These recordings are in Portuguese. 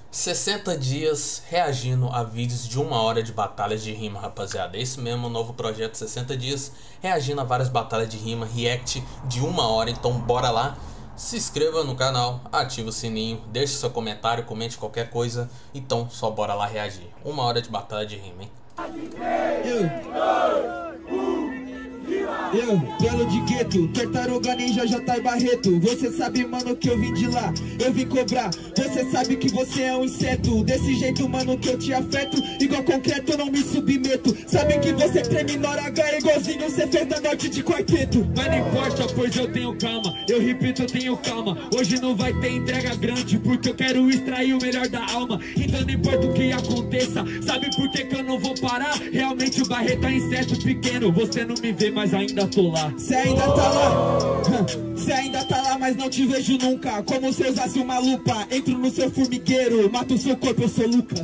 60 dias reagindo a vídeos de 1 hora de batalhas de rima, rapaziada. É isso mesmo, o novo projeto 60 dias reagindo a várias batalhas de rima, react de 1 hora. Então bora lá, se inscreva no canal, ative o sininho, deixe seu comentário, comente qualquer coisa. Então só bora lá reagir. 1 hora de batalha de rima, hein? Belo de gueto, tartaruga ninja J. Barreto. Você sabe, mano, que eu vim de lá, eu vim cobrar. Você sabe que você é um inseto, desse jeito, mano, que eu te afeto. Igual concreto, eu não me submeto. Sabe que você treme na hora H, igualzinho você fez da norte de quarteto. Mas não importa, pois eu tenho calma, eu repito, eu tenho calma. Hoje não vai ter entrega grande, porque eu quero extrair o melhor da alma. Então não importa o que aconteça, sabe por que eu não vou parar? Realmente o Barreto é inseto pequeno, você não me vê, mas ainda tô lá. Cê ainda tá lá, cê ainda tá lá, mas não te vejo nunca. Como se eu usasse uma lupa, entro no seu formigueiro, mato o seu corpo, eu sou Lucas.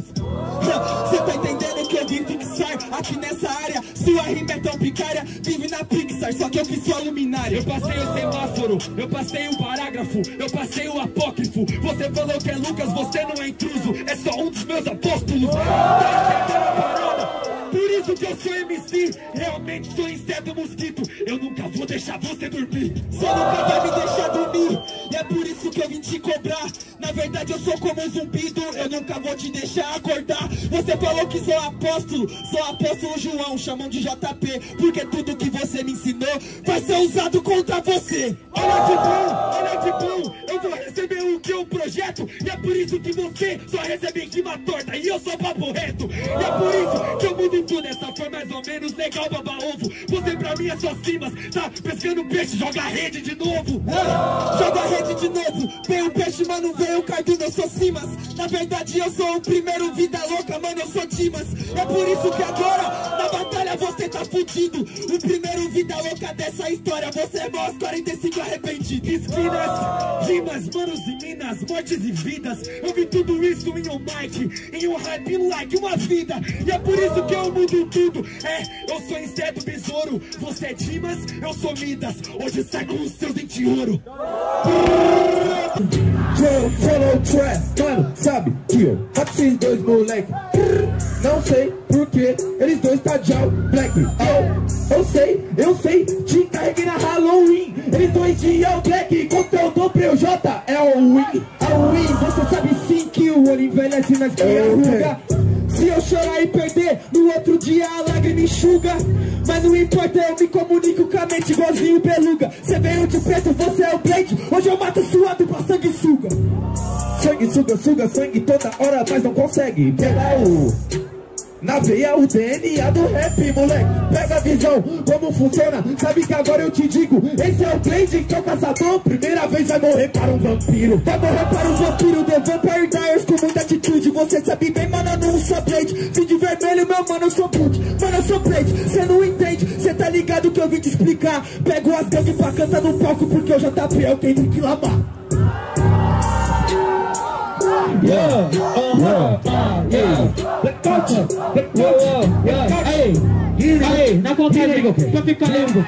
Cê tá entendendo que eu vim fixar aqui nessa área? Sua rima é tão picária, vive na Pixar, só que eu fiz sua luminária. Eu passei o semáforo, eu passei o parágrafo, eu passei o apócrifo. Você falou que é Lucas, você não é intruso, é só um dos meus apóstolos. Tá entendendo a parada? Por isso que eu sou MC, realmente sou inseto mosquito. Eu nunca vou deixar você dormir, você nunca vai me deixar dormir. E é por isso que eu vim te cobrar. Na verdade eu sou como um zumbido, eu nunca vou te deixar acordar. Você falou que sou apóstolo João, chamam de JP, porque tudo que você me ensinou vai ser usado contra você. Olha de bom, eu vou receber o que eu projeto. E é por isso que você só recebe em cima torta e eu sou papo reto. E é por isso que eu mudo tudo, essa foi mais ou menos legal, baba ovo. Você pra mim é só cimas, tá pescando peixe, joga a rede de novo. Joga a rede de novo, vem o peixe, mano, vem o cardume, eu sou cimas. Na verdade eu sou o primeiro vida louca, mano, eu sou Dimas. É por isso que agora, na batalha você tá fudido. O primeiro vida louca dessa história, você é mó 45 arrependido. Esquinas, rimas, manos e minas, mortes e vidas. Eu vi tudo isso em um mic, em um rap like uma vida. E é por isso que eu mudo tudo. Eu sou inseto besouro, você é Dimas, eu sou Midas. Hoje sai com os seus dentes de ouro. Eu follow trap, mano, sabe que eu rato esses dois moleque. Não sei porque eles dois tá de all black. Eu sei, te carreguei na Halloween. Eles dois de all black, conteúdo pro J é o win. Você sabe sim que o olho envelhece, mas que arruga. Se eu chorar e perder, no outro dia a lágrima enxuga. Mas não importa, eu me comunico com a mente igualzinho beluga. Cê veio de preto, você é o Blade. Hoje eu mato suado pra sanguessuga. Sanguessuga, suga sangue toda hora, mas não consegue pegar na veia o DNA do rap, moleque. Pega a visão, como funciona. Sabe que agora eu te digo, esse é o Blade, que é o caçador. Primeira vez vai morrer para um vampiro. Vai morrer para um vampiro, The Vampire Diaries com muita atitude. Você sabe bem, mano, eu não sou Blade. Vim de vermelho, meu mano, eu sou Boot. Mano, eu sou Blade, cê não entende. Cê tá ligado que eu vim te explicar. Pego as gangues pra cantar no palco, porque eu já tapei, é quem tem que lavar. Aí, na contagem, pra ficar limpo.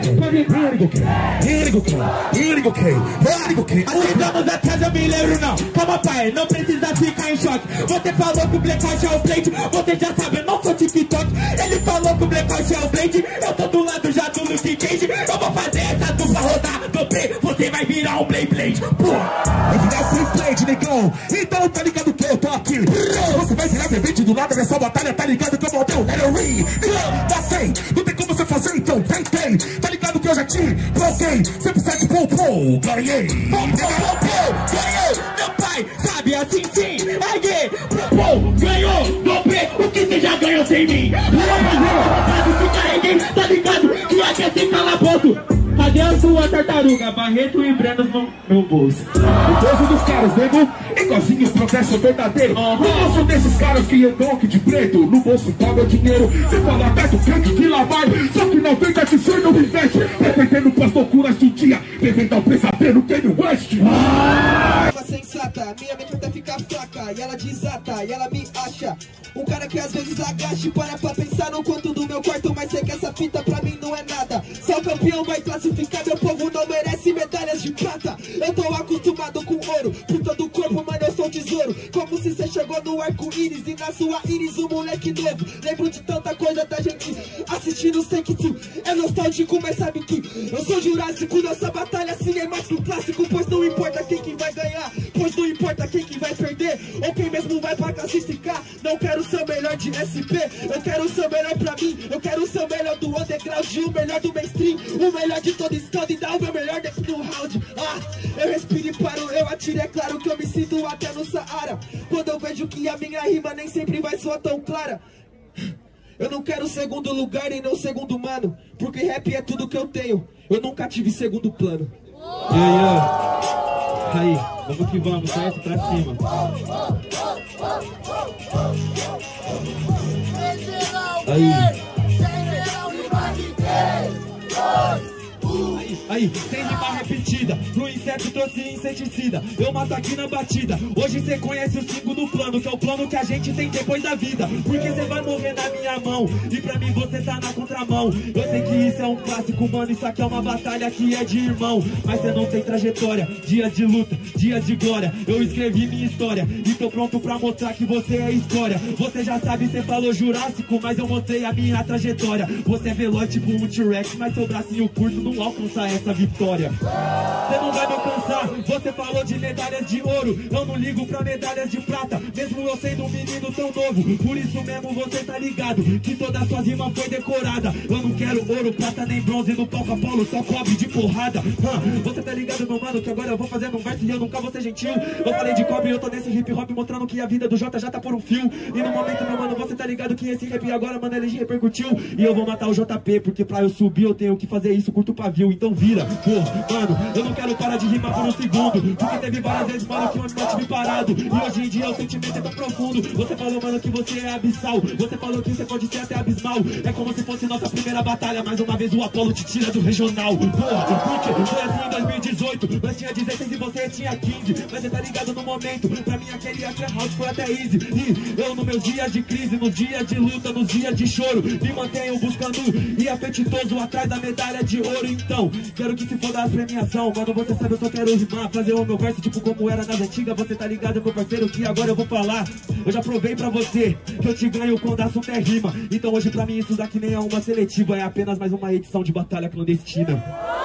Estamos atrás, eu me lembro não. Calma, pai, não precisa ficar em choque. Você falou que o Blackout é o Blade, você já sabe, eu não sou TikTok. Ele falou que o Blackout é o Blade, eu tô do lado já do Luke Cage. Eu vou fazer essa dupla rodar do Play, você vai virar um Blade. Vai virar o Blade, negão. Então tá ligado que eu tô aqui. Você vai virar vermelho do lado dessa batalha, tá ligado que eu montei o Halloween. Não tem como você fazer, então tem. Tá ligado que eu já te bloqueei. 107 pom, ganhei. Ganhei, meu pai, sabe assim sim. Ganhou, dobrei o que você já ganhou sem mim. Se carreguei, tá ligado que aqui é sem calabouço. Cadê a sua tartaruga? Barreto e Brenos no bolso. O povo dos caras, nego, igualzinho o progresso verdadeiro. No bolso desses caras que eu dou de preto, no bolso tá meu dinheiro. Você fala aberto, crente que lá vai. Só que não tem que ser, não me veste. Dependendo pras loucuras do dia, bebendo ao pesadelo, Kanye West. forma sensata. Minha mente até ficar fraca, e ela desata, e ela me acha um cara que às vezes agache. Para pra pensar no quanto do meu quarto, mas sei que essa fita pra mim não é nada. Só o campeão vai classificar, meu povo não merece medalhas de prata. Eu tô acostumado com ouro, por todo o corpo, mano, eu sou tesouro. Como se cê chegou no arco-íris e na sua íris um moleque novo. Lembro de tanta coisa da gente assistindo Senkitsu. É nostálgico, mas sabe que eu sou jurássico. Nossa batalha assim é mais que um clássico. Pois não importa quem que vai ganhar, pois não importa quem que vai perder, ou quem mesmo vai pra classificar. Não quero ser o melhor de SP, eu quero ser o melhor pra mim. Eu quero ser o melhor do underground, o melhor do mainstream, o melhor de todo estado e dar o meu melhor daqui no round. Eu respiro e paro, eu atiro, é claro que eu me sinto até no Saara. Quando eu vejo que a minha rima nem sempre vai soar tão clara. Eu não quero segundo lugar e não segundo mano, porque rap é tudo que eu tenho, eu nunca tive segundo plano. Aí, vamos que vamos, certo? Pra cima. Aí. Aí, sem rima repetida, pro inseto trouxe inseticida. Eu mato aqui na batida. Hoje cê conhece o segundo plano, que é o plano que a gente tem depois da vida. Porque cê vai morrer na minha mão, e pra mim você tá na contramão. Eu sei que isso é um clássico, mano, isso aqui é uma batalha que é de irmão. Mas cê não tem trajetória, dia de luta, dia de glória. Eu escrevi minha história, e tô pronto pra mostrar que você é história. Você já sabe, cê falou Jurássico, mas eu mostrei a minha trajetória. Você é veloz tipo um T-Rex, mas seu bracinho curto não alcança essa vitória. Você não vai me alcançar, você falou de medalhas de ouro. Eu não ligo pra medalhas de prata, mesmo eu sendo um menino tão novo. Por isso mesmo você tá ligado, que toda sua rima foi decorada. Eu não quero ouro, prata nem bronze no palco Apolo, só cobre de porrada. Você tá ligado, meu mano, que agora eu vou fazer um verso e eu nunca vou ser gentil. Eu falei de cobre e eu tô nesse hip hop mostrando que a vida do Jota já tá por um fio. E no momento, meu mano, você tá ligado que esse rap agora, mano, ele repercutiu. E eu vou matar o JP, porque pra eu subir eu tenho que fazer isso, curto pavio. Então vira, mano, eu não quero parar de rimar por um segundo, porque teve várias vezes, mano, que eu não tive parado. E hoje em dia o sentimento é tão profundo. Você falou, mano, que você é abissal, você falou que você pode ser até abismal. É como se fosse nossa primeira batalha, mais uma vez o Apolo te tira do regional. Porque foi assim em 2018, nós tinha 16 e você tinha 15. Mas você tá ligado no momento, pra mim aquele round foi até easy. E eu nos meus dias de crise, nos dias de luta, nos dias de choro, me mantenho buscando e apetitoso atrás da medalha de ouro. Então, quero que se foda a premiação, mano, você sabe, eu só quero rimar, fazer o meu verso tipo como era nas antigas. Você tá ligado, meu parceiro, que agora eu vou falar. Eu já provei pra você que eu te ganho quando assunto é rima. Então hoje pra mim isso daqui nem é uma seletiva, é apenas mais uma edição de batalha clandestina.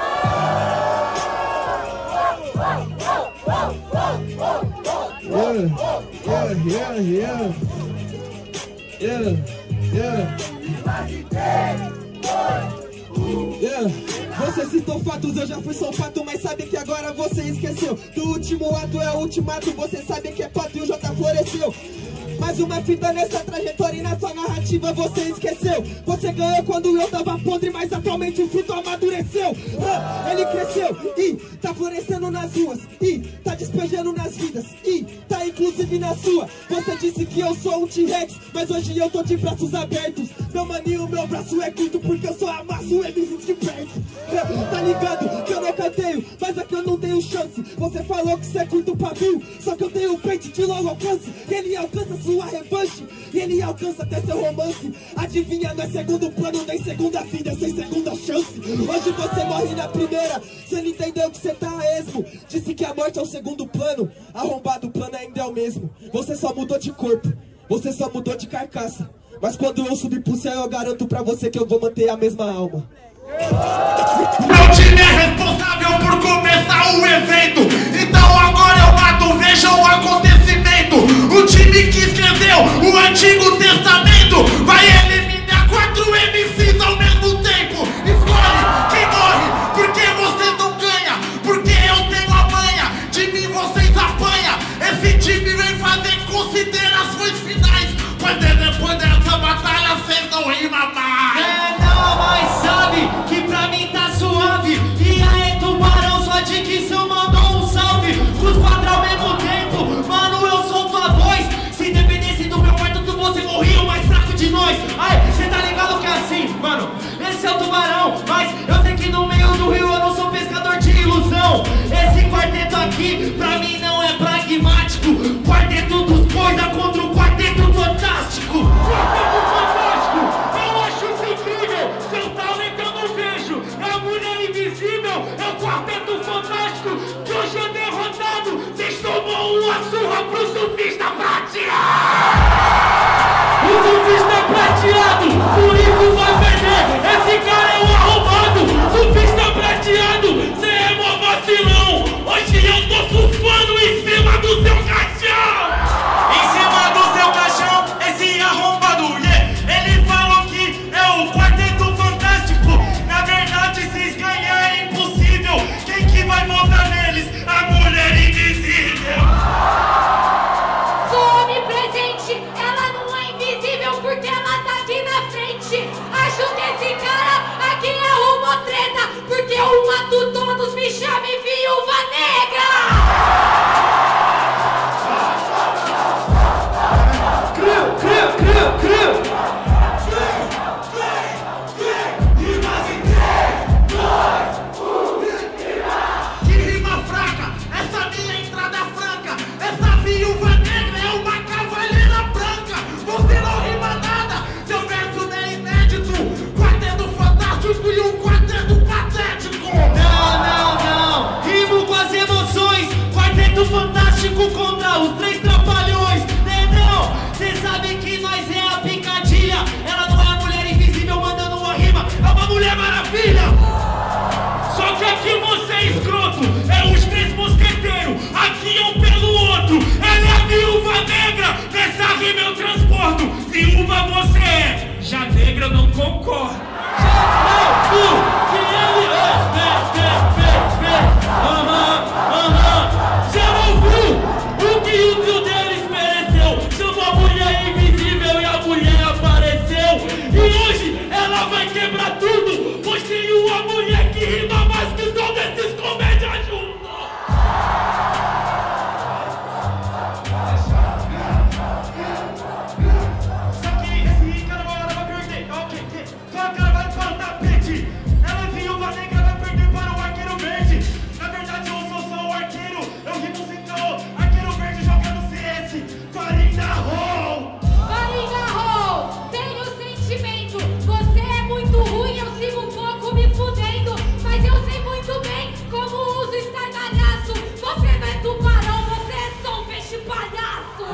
Você citou fatos, eu já fui só fato, mas sabe que agora você esqueceu. Do último ato é o ultimato, você sabe que é pato e o J floresceu. Mais uma fita nessa trajetória e nessa narrativa você esqueceu. Você ganhou quando eu tava podre, mas atualmente o fruto amadureceu. Ele cresceu e tá florescendo nas ruas, e tá despejando nas vidas, e tá inclusive na sua. Você disse que eu sou um T-Rex, mas hoje eu tô de braços abertos. Meu maninho, meu braço é curto porque eu só amasso o MC de perto. Tá ligado que eu não canteio, mas aqui eu não tenho chance. Você falou que cê curta o pavio, só que eu tenho um peito de longo alcance. Ele alcança sua revanche, e ele alcança até seu romance. Adivinha, não é segundo plano, nem segunda vida, sem segunda chance. Hoje você morre na primeira, cê não entendeu que cê tá a esmo. Disse que a morte é o segundo plano, arrombado, o plano ainda é o mesmo. Você só mudou de corpo, você só mudou de carcaça, mas quando eu subir pro céu eu garanto pra você que eu vou manter a mesma alma. Meu time é responsável por começar o evento, então agora eu mato, vejam o acontecimento. O time que escreveu o Antigo Testamento vai eliminar 4 MCs ao mesmo tempo. Escolhe quem morre, porque você não ganha, porque eu tenho a manha, de mim vocês apanham. Esse time vem fazer considerações finais, mas depois dessa batalha vocês não rimam mais. Mas sabe que pra mim tá suave. E aí, tubarão, sua dicção mandou um salve. Os 4 ao mesmo tempo, mano, eu sou tua voz. Se dependesse do meu quarto, tu você morria o mais fraco de nós. Ai, cê tá ligado que é assim, mano, esse é o tubarão. Mas eu sei que no meio do rio eu não sou pescador de ilusão. Esse quarteto aqui, pra mim não é pra os 3 trapalhões, né não? Cê sabe que nós é a picadilha. Ela não é a mulher invisível mandando uma rima, é uma mulher maravilha. Só que aqui você é escroto, é os 3 mosqueteiros, aqui é um pelo outro. Ela é a viúva negra, nessa rima eu transporto. Viúva você é, já negra eu não concordo. Que ele já ouviu o que o tio deles mereceu? Chamou a mulher invisível e a mulher apareceu. E hoje ela vai quebrar tudo, pois tem uma mulher que rima mais que todos esses comédias juntos. Só que esse cara vai perder, ok? Só o cara vai para o tapete. Ela é viúva negra, vai perder para o arqueiro verde. Na verdade eu sou só o arqueiro, eu rimo sem caô. Arqueiro verde jogando CS, Farinha Roll. Farinha Roll, tenho sentimento. Você é muito ruim, eu sigo um pouco me fudendo. Mas eu sei muito bem como uso estardalhaço. Você não é tubarão, você é só um peixe palhaço.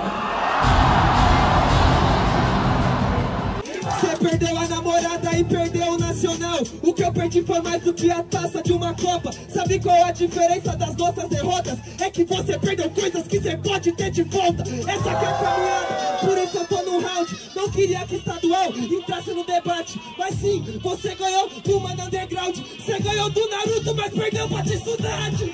Você perdeu a namorada e perdeu o nacional. O que eu perdi foi mais do que a taça de uma copa. Sabe qual a diferença das nossas derrotas? É que você perdeu coisas que você pode ter de volta. Essa aqui é a caminhada, por isso eu tô no round. Não queria que estadual entrasse no debate, mas sim, você ganhou do Mano Underground. Você ganhou do Naruto, mas perdeu pra Tsudade.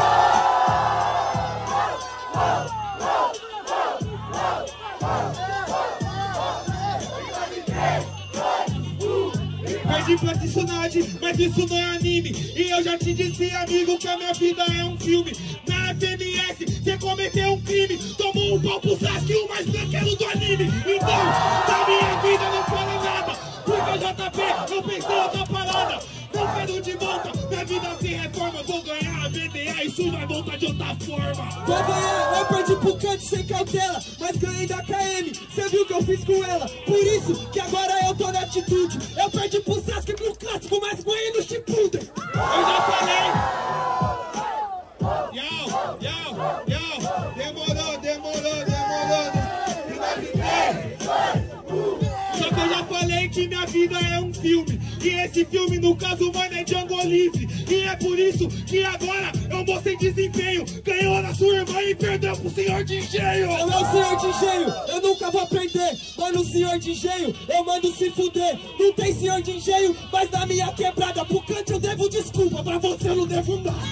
Perdi pra Tsudade, mas isso não é anime. E eu já te disse, amigo, que a minha vida é um filme. Na FMS, você cometeu um crime. Tomou um pau pro Sasuke, o mais branquelo do anime. Então, da minha vida não fala nada, porque JP, eu pensei outra parada. Não quero de volta, minha vida se reforma. Vou ganhar a VDA, isso vai voltar de outra forma. Vou ganhar, eu perdi pro canto sem cautela, mas ganhei da KM, cê viu o que eu fiz com ela. Por isso que agora eu tô na atitude. Eu perdi pro Sasuke pro clássico, mas ganhei no Shippuden. Eu já falei. Só que eu já falei que minha vida é um filme. E esse filme, no caso, mano, é Django Livre. E é por isso que agora eu mostrei desempenho. Ganhou na sua irmã e perdeu pro senhor de engenho. Eu não, senhor de engenho, eu nunca vou perder. Mano, senhor de engenho, eu mando se fuder. Não tem senhor de engenho, mas na minha quebrada, pro canto eu devo desculpa, pra você eu não devo nada.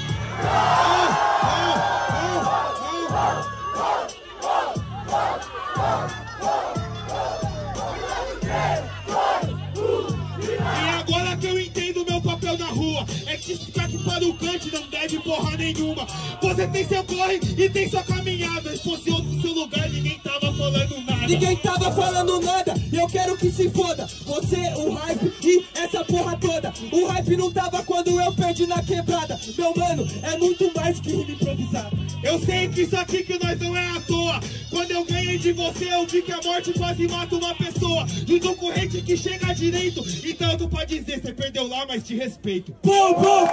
E agora que eu entendo meu papel na rua, é que ficar aqui para o cante não deve porra nenhuma. Você tem seu corre e tem sua caminhada. Se fosse outro no seu lugar, ninguém tava falando nada. Ninguém tava falando nada, e eu quero que se foda. Você, o hype e essa porra toda. O hype não tava quando eu perdi na quebrada. Meu mano, é muito mais que rima improvisada. Eu sei que isso aqui que nós não é à toa. Quando eu ganhei de você, eu vi que a morte quase mata uma pessoa. E do corrente que chega direito. Então tu pode dizer, você perdeu lá, mas te respeito. Tá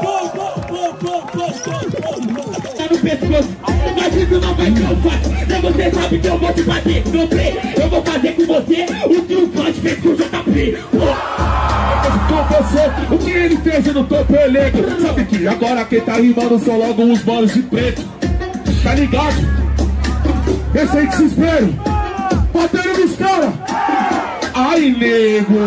no pescoço, mas isso não vai ser fácil. Então você sabe que eu vou te bater no play. Eu vou fazer com você o que o Plant fez com o JP. Com você, o que ele fez no topo elenco. Sabe que agora quem tá rimando são logo os manos de preto. Tá ligado? Esse aí que se espera. Batendo nos caras. Ai, nego.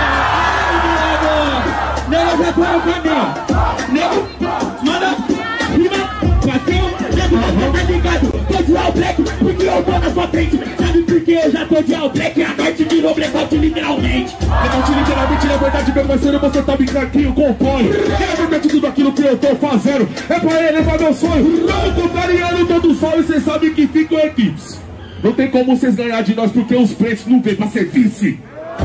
Nego, já tá no caminho. Nego, manda, rima, bateu. Nego, já tá ligado. Tô de all black, porque eu tô na sua frente. Sabe por que eu já tô de all black? A noite virou blackout literalmente. Blackout literalmente, na verdade, meu parceiro, você tá brincaquinho com o pole. É verdade tudo aquilo que eu tô fazendo. É pra elevar meu sonho. Tamo contrariando todo o sol e cês sabem que ficam equipes. Não tem como vocês ganhar de nós porque os pretos não vêm pra ser vice.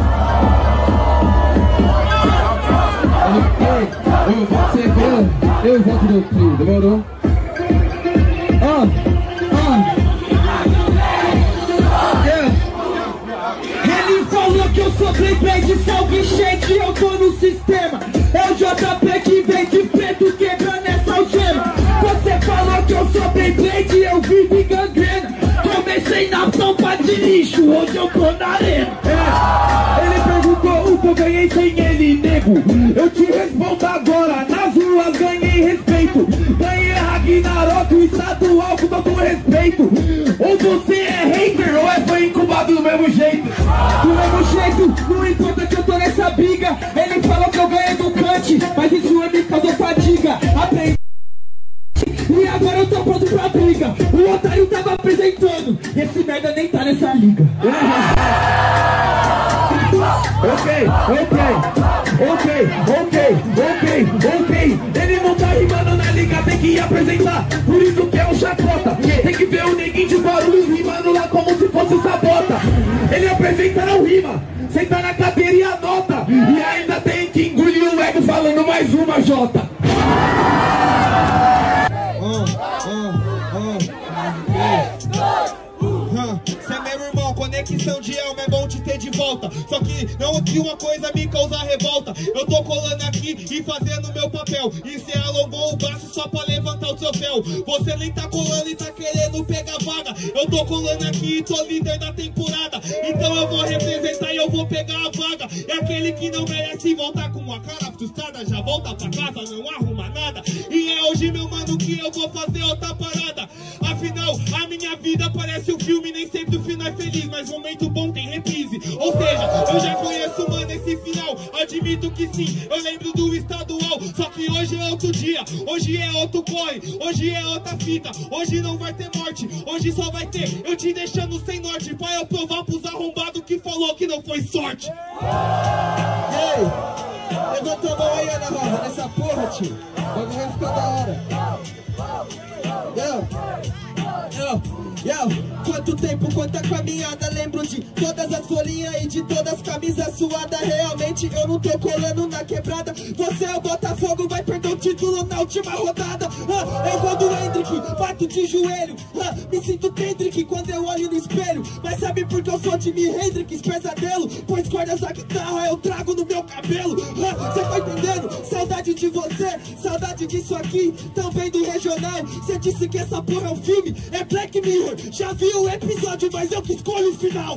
Eu volto no trio, demorou? Ele falou que eu sou playboy de salve shake, eu tô no sistema. É o JP que vem de preto quebrando essa algema. Você falou que eu sou playboy, eu vivo em gangrena. entrei na tampa de lixo, hoje eu tô na arena. Ele perguntou o que eu ganhei sem ele, nego. Eu te respondo agora, nas ruas ganhei respeito. Ganhei Ragnarok, o estadual com todo respeito. Ou você é hater ou é fã incubado do mesmo jeito. Do mesmo jeito, não importa que eu tô nessa briga. Ele falou que eu ganhei do Kant, mas isso me causou fadiga. Aprendi e agora eu tô pronto pra briga. O otário tava apresentando e esse merda nem tá nessa liga. Ok. Ele não tá rimando na liga, tem que apresentar. Por isso que é um chacota. Tem que ver o neguinho de Guarulhos rimando lá como se fosse sabota. Ele apresenta, não rima. Senta na cadeira e anota. E ainda tem que engolir o ego falando mais uma Jota. Cê é meu irmão, conexão de alma, é bom te ter de volta. Só que não que uma coisa me causa revolta. Eu tô colando aqui e fazendo meu papel. E cê alongou o braço só pra levantar o troféu. Você nem tá colando e tá querendo pegar vaga. Eu tô colando aqui e tô líder da temporada. Então eu vou representar e eu vou pegar a vaga. É aquele que não merece voltar com uma cara frustrada. Já volta pra casa, não arruma nada. E é hoje, meu mano, que eu vou fazer outra parada. Afinal, a minha vida parece um filme, nem sempre o final é feliz, mas momento bom tem reprise. Ou seja, eu já conheço, mano, esse final. Admito que sim, eu lembro do estadual. Só que hoje é outro dia, hoje é outro corre, hoje é outra fita. Hoje não vai ter morte, hoje só vai ter eu te deixando sem norte, pra eu provar pros arrombados que falou que não foi sorte. Ei, levanta a mão aí, Ana Rosa, nessa porra, tio. O bagulho vai ficar da hora. Quanto tempo, quanta caminhada. Lembro de todas as folhinhas e de todas as camisas suadas. Realmente eu não tô colando na quebrada. Você é o Botafogo, vai perder o título na última rodada. Eu vou do Hendrick, bato de joelho. Me sinto Kendrick quando eu olho no espelho. Mas sabe por que eu sou Jimi Hendrix, pesadelo? Pois cordas da guitarra eu trago no meu cabelo. Cê tá entendendo? Saudade de você, saudade disso aqui, também do regional. Cê disse que essa porra é um filme, é Black Mirror. Já vi o episódio, mas eu que escolho o final.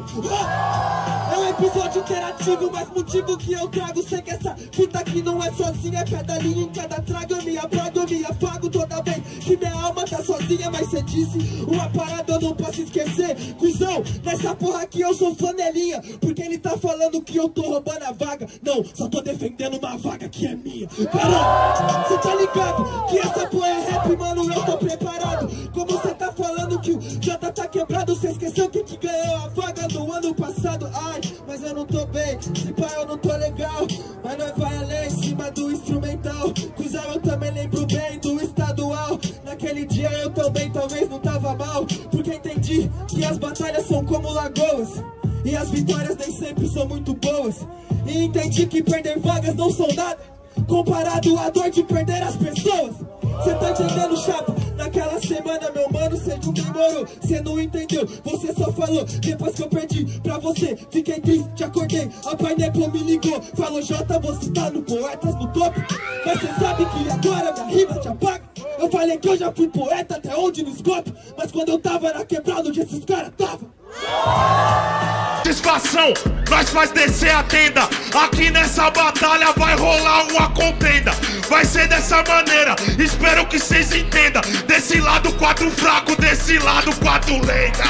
É um episódio interativo, mas motivo que eu trago. Sei que essa fita aqui não é sozinha, é cada linha em cada trago. Eu me apago, eu me afago toda vez que minha alma tá sozinha. Mas cê disse uma parada, eu não posso esquecer. Cusão, nessa porra aqui eu sou flanelinha, porque ele tá falando que eu tô roubando a vaga. Não, só tô defendendo uma vaga que é minha. Caramba, cê tá ligado que essa porra é rap, mano, eu tô preparado. Como cê tá falando que o Jota tá quebrado, cê esqueceu que ganhou a vaga do ano passado. Ai, mas eu não tô bem, se pá eu não tô legal. Mas nós vai além, em cima do instrumental. Cusão, eu também lembro bem do estadual. Naquele dia eu também talvez não tava mal, porque entendi que as batalhas são como lagoas e as vitórias nem sempre são muito boas. E entendi que perder vagas não são nada comparado à dor de perder as pessoas. Cê tá entendendo, chapa? Naquela semana, meu mano, cê não demorou. Cê não entendeu, você só falou depois que eu perdi pra você. Fiquei triste, acordei, a Pineapple me ligou. Falou, Jota, você tá no Poetas no topo. Mas cê sabe que agora minha rima te apaga. Eu falei que eu já fui poeta até onde no escopo. Mas quando eu tava na quebrada onde esses caras tavam. Satisfação, nós faz descer a tenda. Aqui nessa batalha vai rolar uma contenda. Vai ser dessa maneira, espero que vocês entendam. Desse lado 4 fraco, desse lado 4 lenta.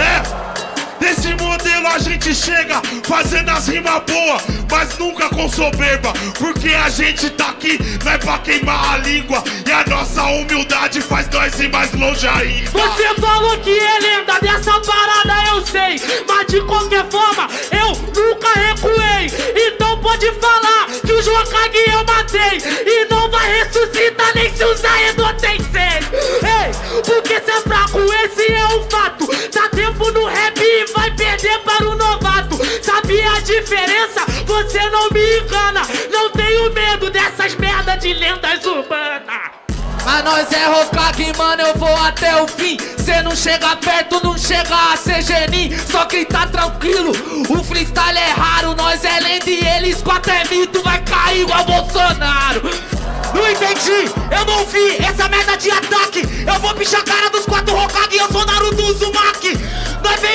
Desse modelo a gente chega fazendo as rimas boas, mas nunca com soberba. Porque a gente tá aqui, não é pra queimar a língua. E a nossa humildade faz nós ir mais longe ainda. Você falou que é lenda, dessa parada eu sei. Mas de qualquer forma, eu nunca recuei. Então pode falar que o Jokage eu matei. E não vai ressuscitar nem se usar Edo Tensei. Ei, porque cê é fraco, esse é um fato. Tá tempo no rap e vai perder para o novato. Sabia a diferença? Você não me engana. Não tenho medo dessas merda de lendas urbanas. Mas nós é Hokage, mano, eu vou até o fim. Cê não chega perto, não chega a ser genin. Só quem tá tranquilo, o freestyle é raro. Nós é lenda e eles 4 é mito. Vai cair igual Bolsonaro. Não entendi, eu não vi essa merda de ataque. Eu vou pichar a cara dos 4 Hokage, eu sou Naruto Uzumaki. Nós vem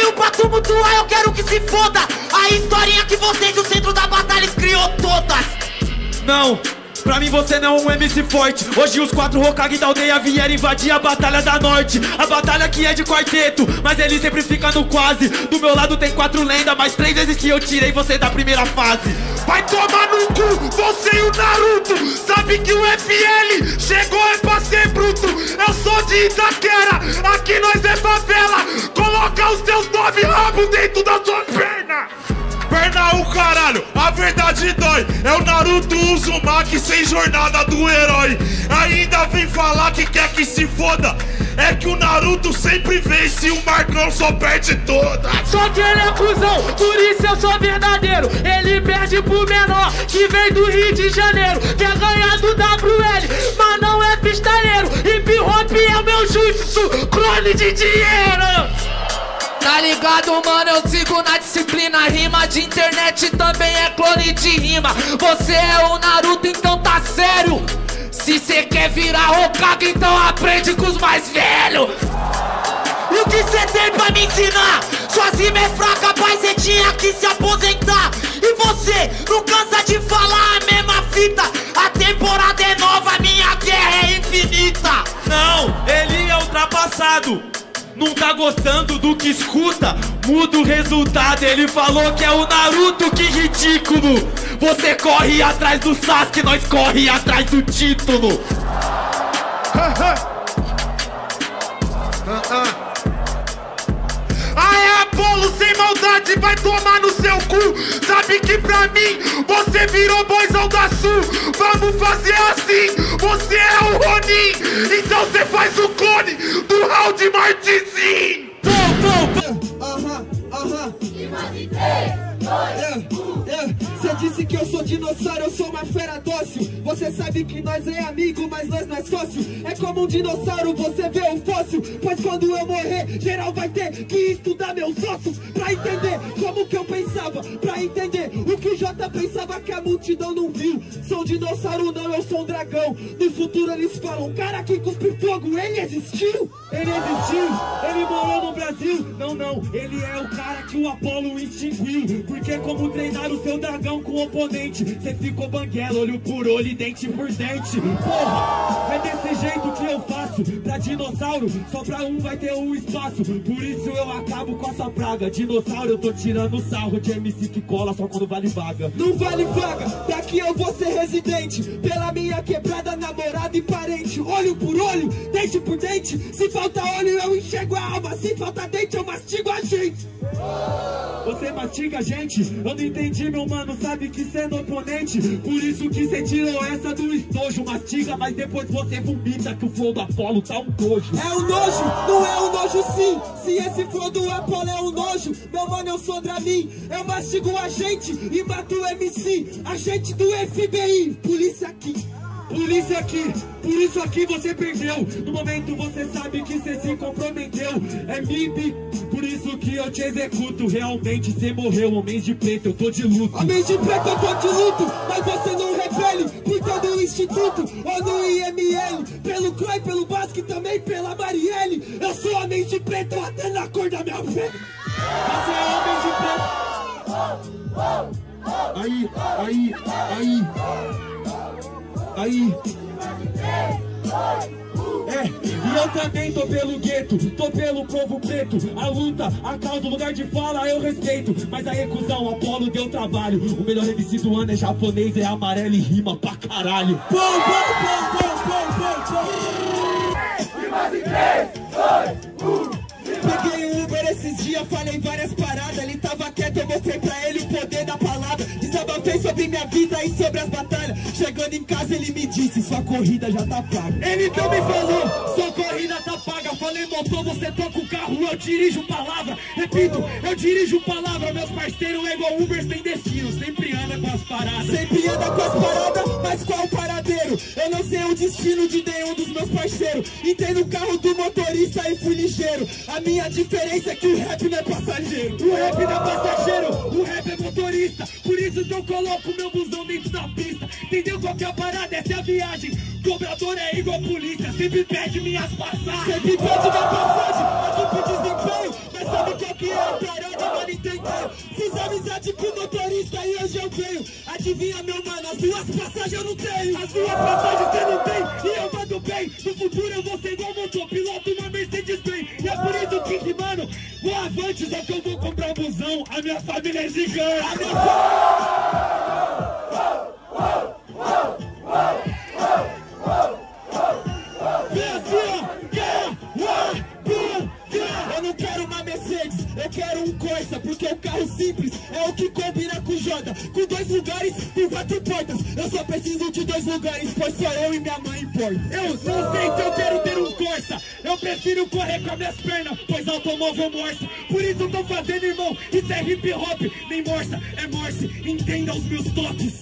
se foda. A historinha que vocês, o centro da batalha, criou todas. Não, pra mim você não é um MC forte. Hoje os 4 Hokage da aldeia vieram invadir a Batalha da Norte. A batalha que é de quarteto, mas ele sempre fica no quase. Do meu lado tem 4 lendas, mas 3 vezes que eu tirei você da primeira fase. Vai tomar no cu, você e o Naruto. Sabe que o FL chegou é pra ser bruto. Eu sou de Itaquera, aqui nós é favela. Coloca os teus 9 rabos dentro da sua perna. Perna o caralho, a verdade dói. É o Naruto Uzumaki sem jornada do herói. Ainda vem falar que quer que se foda. É que o Naruto sempre vence e o Marcão só perde toda. Só que ele é cuzão, por isso eu sou verdadeiro. Ele perde pro menor, que vem do Rio de Janeiro. Quer ganhar do WL, mas não é pistaleiro. Hip hop é o meu jutsu, clone de dinheiro. Tá ligado, mano? Eu sigo na disciplina. Rima de internet também é clone de rima. Você é o Naruto, então tá sério. Se cê quer virar Hokage, então aprende com os mais velhos. E o que cê tem pra me ensinar? Suas rimas é fraca, pai, cê tinha que se aposentar. E você não cansa de falar a mesma fita. A temporada é nova, minha guerra é infinita. Não, ele é ultrapassado. Não tá gostando do que escuta, muda o resultado. Ele falou que é o Naruto, que ridículo. Você corre atrás do Sasuke, nós corre atrás do título. Aê, Apolo, sem maldade, vai tomar no seu cu. Sabe que pra mim, você virou boizão da Sul. Vamos fazer assim, você é o Ronin. Então você faz o clone do Round Martinzinho. Cê disse que eu sou dinossauro, eu sou uma fera dócil. Você sabe que nós é amigo, mas nós não é sócio. É como um dinossauro, você vê um fóssil. Pois quando eu morrer, geral vai ter que estudar meus ossos pra entender como que eu pensava, pra entender o que o Jota pensava que a multidão não viu. Sou um dinossauro não, eu sou um dragão. No futuro eles falam, cara que cuspe fogo, ele existiu? Ele existiu, ele morou no Brasil. Não, ele é o cara que o Apolo extinguiu. Porque como treinar o seu dragão com o oponente, cê ficou banguela, olho por olho e dente por dente. Porra, é desse jeito que eu faço. Pra dinossauro, só pra um vai ter um espaço. Por isso eu acabo com essa praga. Dinossauro, eu tô tirando sarro de MC que cola só quando vale vaga. Não vale vaga, daqui eu vou ser residente. Pela minha quebrada, namorada e parente. Olho por olho, dente por dente. Se falta olho eu enxergo a alma. Se falta dente eu mastigo a gente. Você mastiga a gente? Eu não entendi, meu mano, sabe que cê é no oponente. Por isso que cê tirou essa do estojo. Mastiga, mas depois você vomita que o flow do Apolo tá um nojo. É um nojo, não é um nojo sim. Se esse flow do Apolo é um nojo, meu mano, eu sou Dramin. Eu mastigo a gente e mato o MC. Agente do FBI, polícia aqui. Polícia aqui, por isso aqui você perdeu. No momento você sabe que você se comprometeu. É MIB, por isso que eu te executo. Realmente você morreu, homens de preto, eu tô de luto. Homens de preto, eu tô de luto. Mas você não rebele, por todo o instituto ou no IML. Pelo CROI, pelo Basque, também pela Marielle. Eu sou homem de preto até na cor da minha pele. Você é homem de preto. Aí. E eu também tô pelo gueto, tô pelo povo preto. A luta, a causa, o lugar de fala eu respeito. Mas a recusão, Apolo deu trabalho. O melhor MC do ano é japonês, é amarelo e rima pra caralho. Peguei um Uber esses dias, falei várias paradas. Ele tava quieto, eu mostrei pra ele o poder da palavra. Desabafei sobre minha vida e sobre as batalhas. Chegando em casa ele me disse, sua corrida já tá paga. Ele também falou, sua corrida tá paga. Falei, motor, você toca o carro, eu dirijo palavra. Repito, eu dirijo palavra. Meus parceiros é igual Uber sem destino, sempre anda com as paradas. Sempre anda com as paradas, mas qual o paradeiro? Eu não sei o destino de nenhum dos meus parceiros. Entrei no carro do motorista e fui ligeiro. A minha diferença é que o rap não é passageiro. O rap não é passageiro, o rap é motorista. Por isso que eu coloco meu busão dentro da pista. Entendeu qual que é a parada? Essa é a viagem. Cobrador é igual polícia, sempre pede minhas passagens. Sempre pede minha passagem, a dupla desempenho. Mas sabe qual que é a parada, mano, entendeu? Fiz amizade com o motorista e hoje eu venho. Adivinha, meu mano, as duas passagens eu não tenho. As duas passagens você não tem e eu mando bem. No futuro eu vou ser igual motor, piloto uma Mercedes-Benz. E é por isso que, mano, vou avante, só que eu vou comprar um busão. A minha família é gigante. A minha eu não quero uma Mercedes, eu quero um Corsa, porque o carro simples é o que combina com o Joda. Com 2 lugares e 4 portas. Eu só preciso de 2 lugares, pois só eu e minha mãe importam. Eu não sei se eu quero ter um Corsa, eu prefiro correr com as minhas pernas, pois automóvel morse. Por isso eu tô fazendo, irmão, isso é hip hop. Nem morsa, é morse, entenda os meus toques.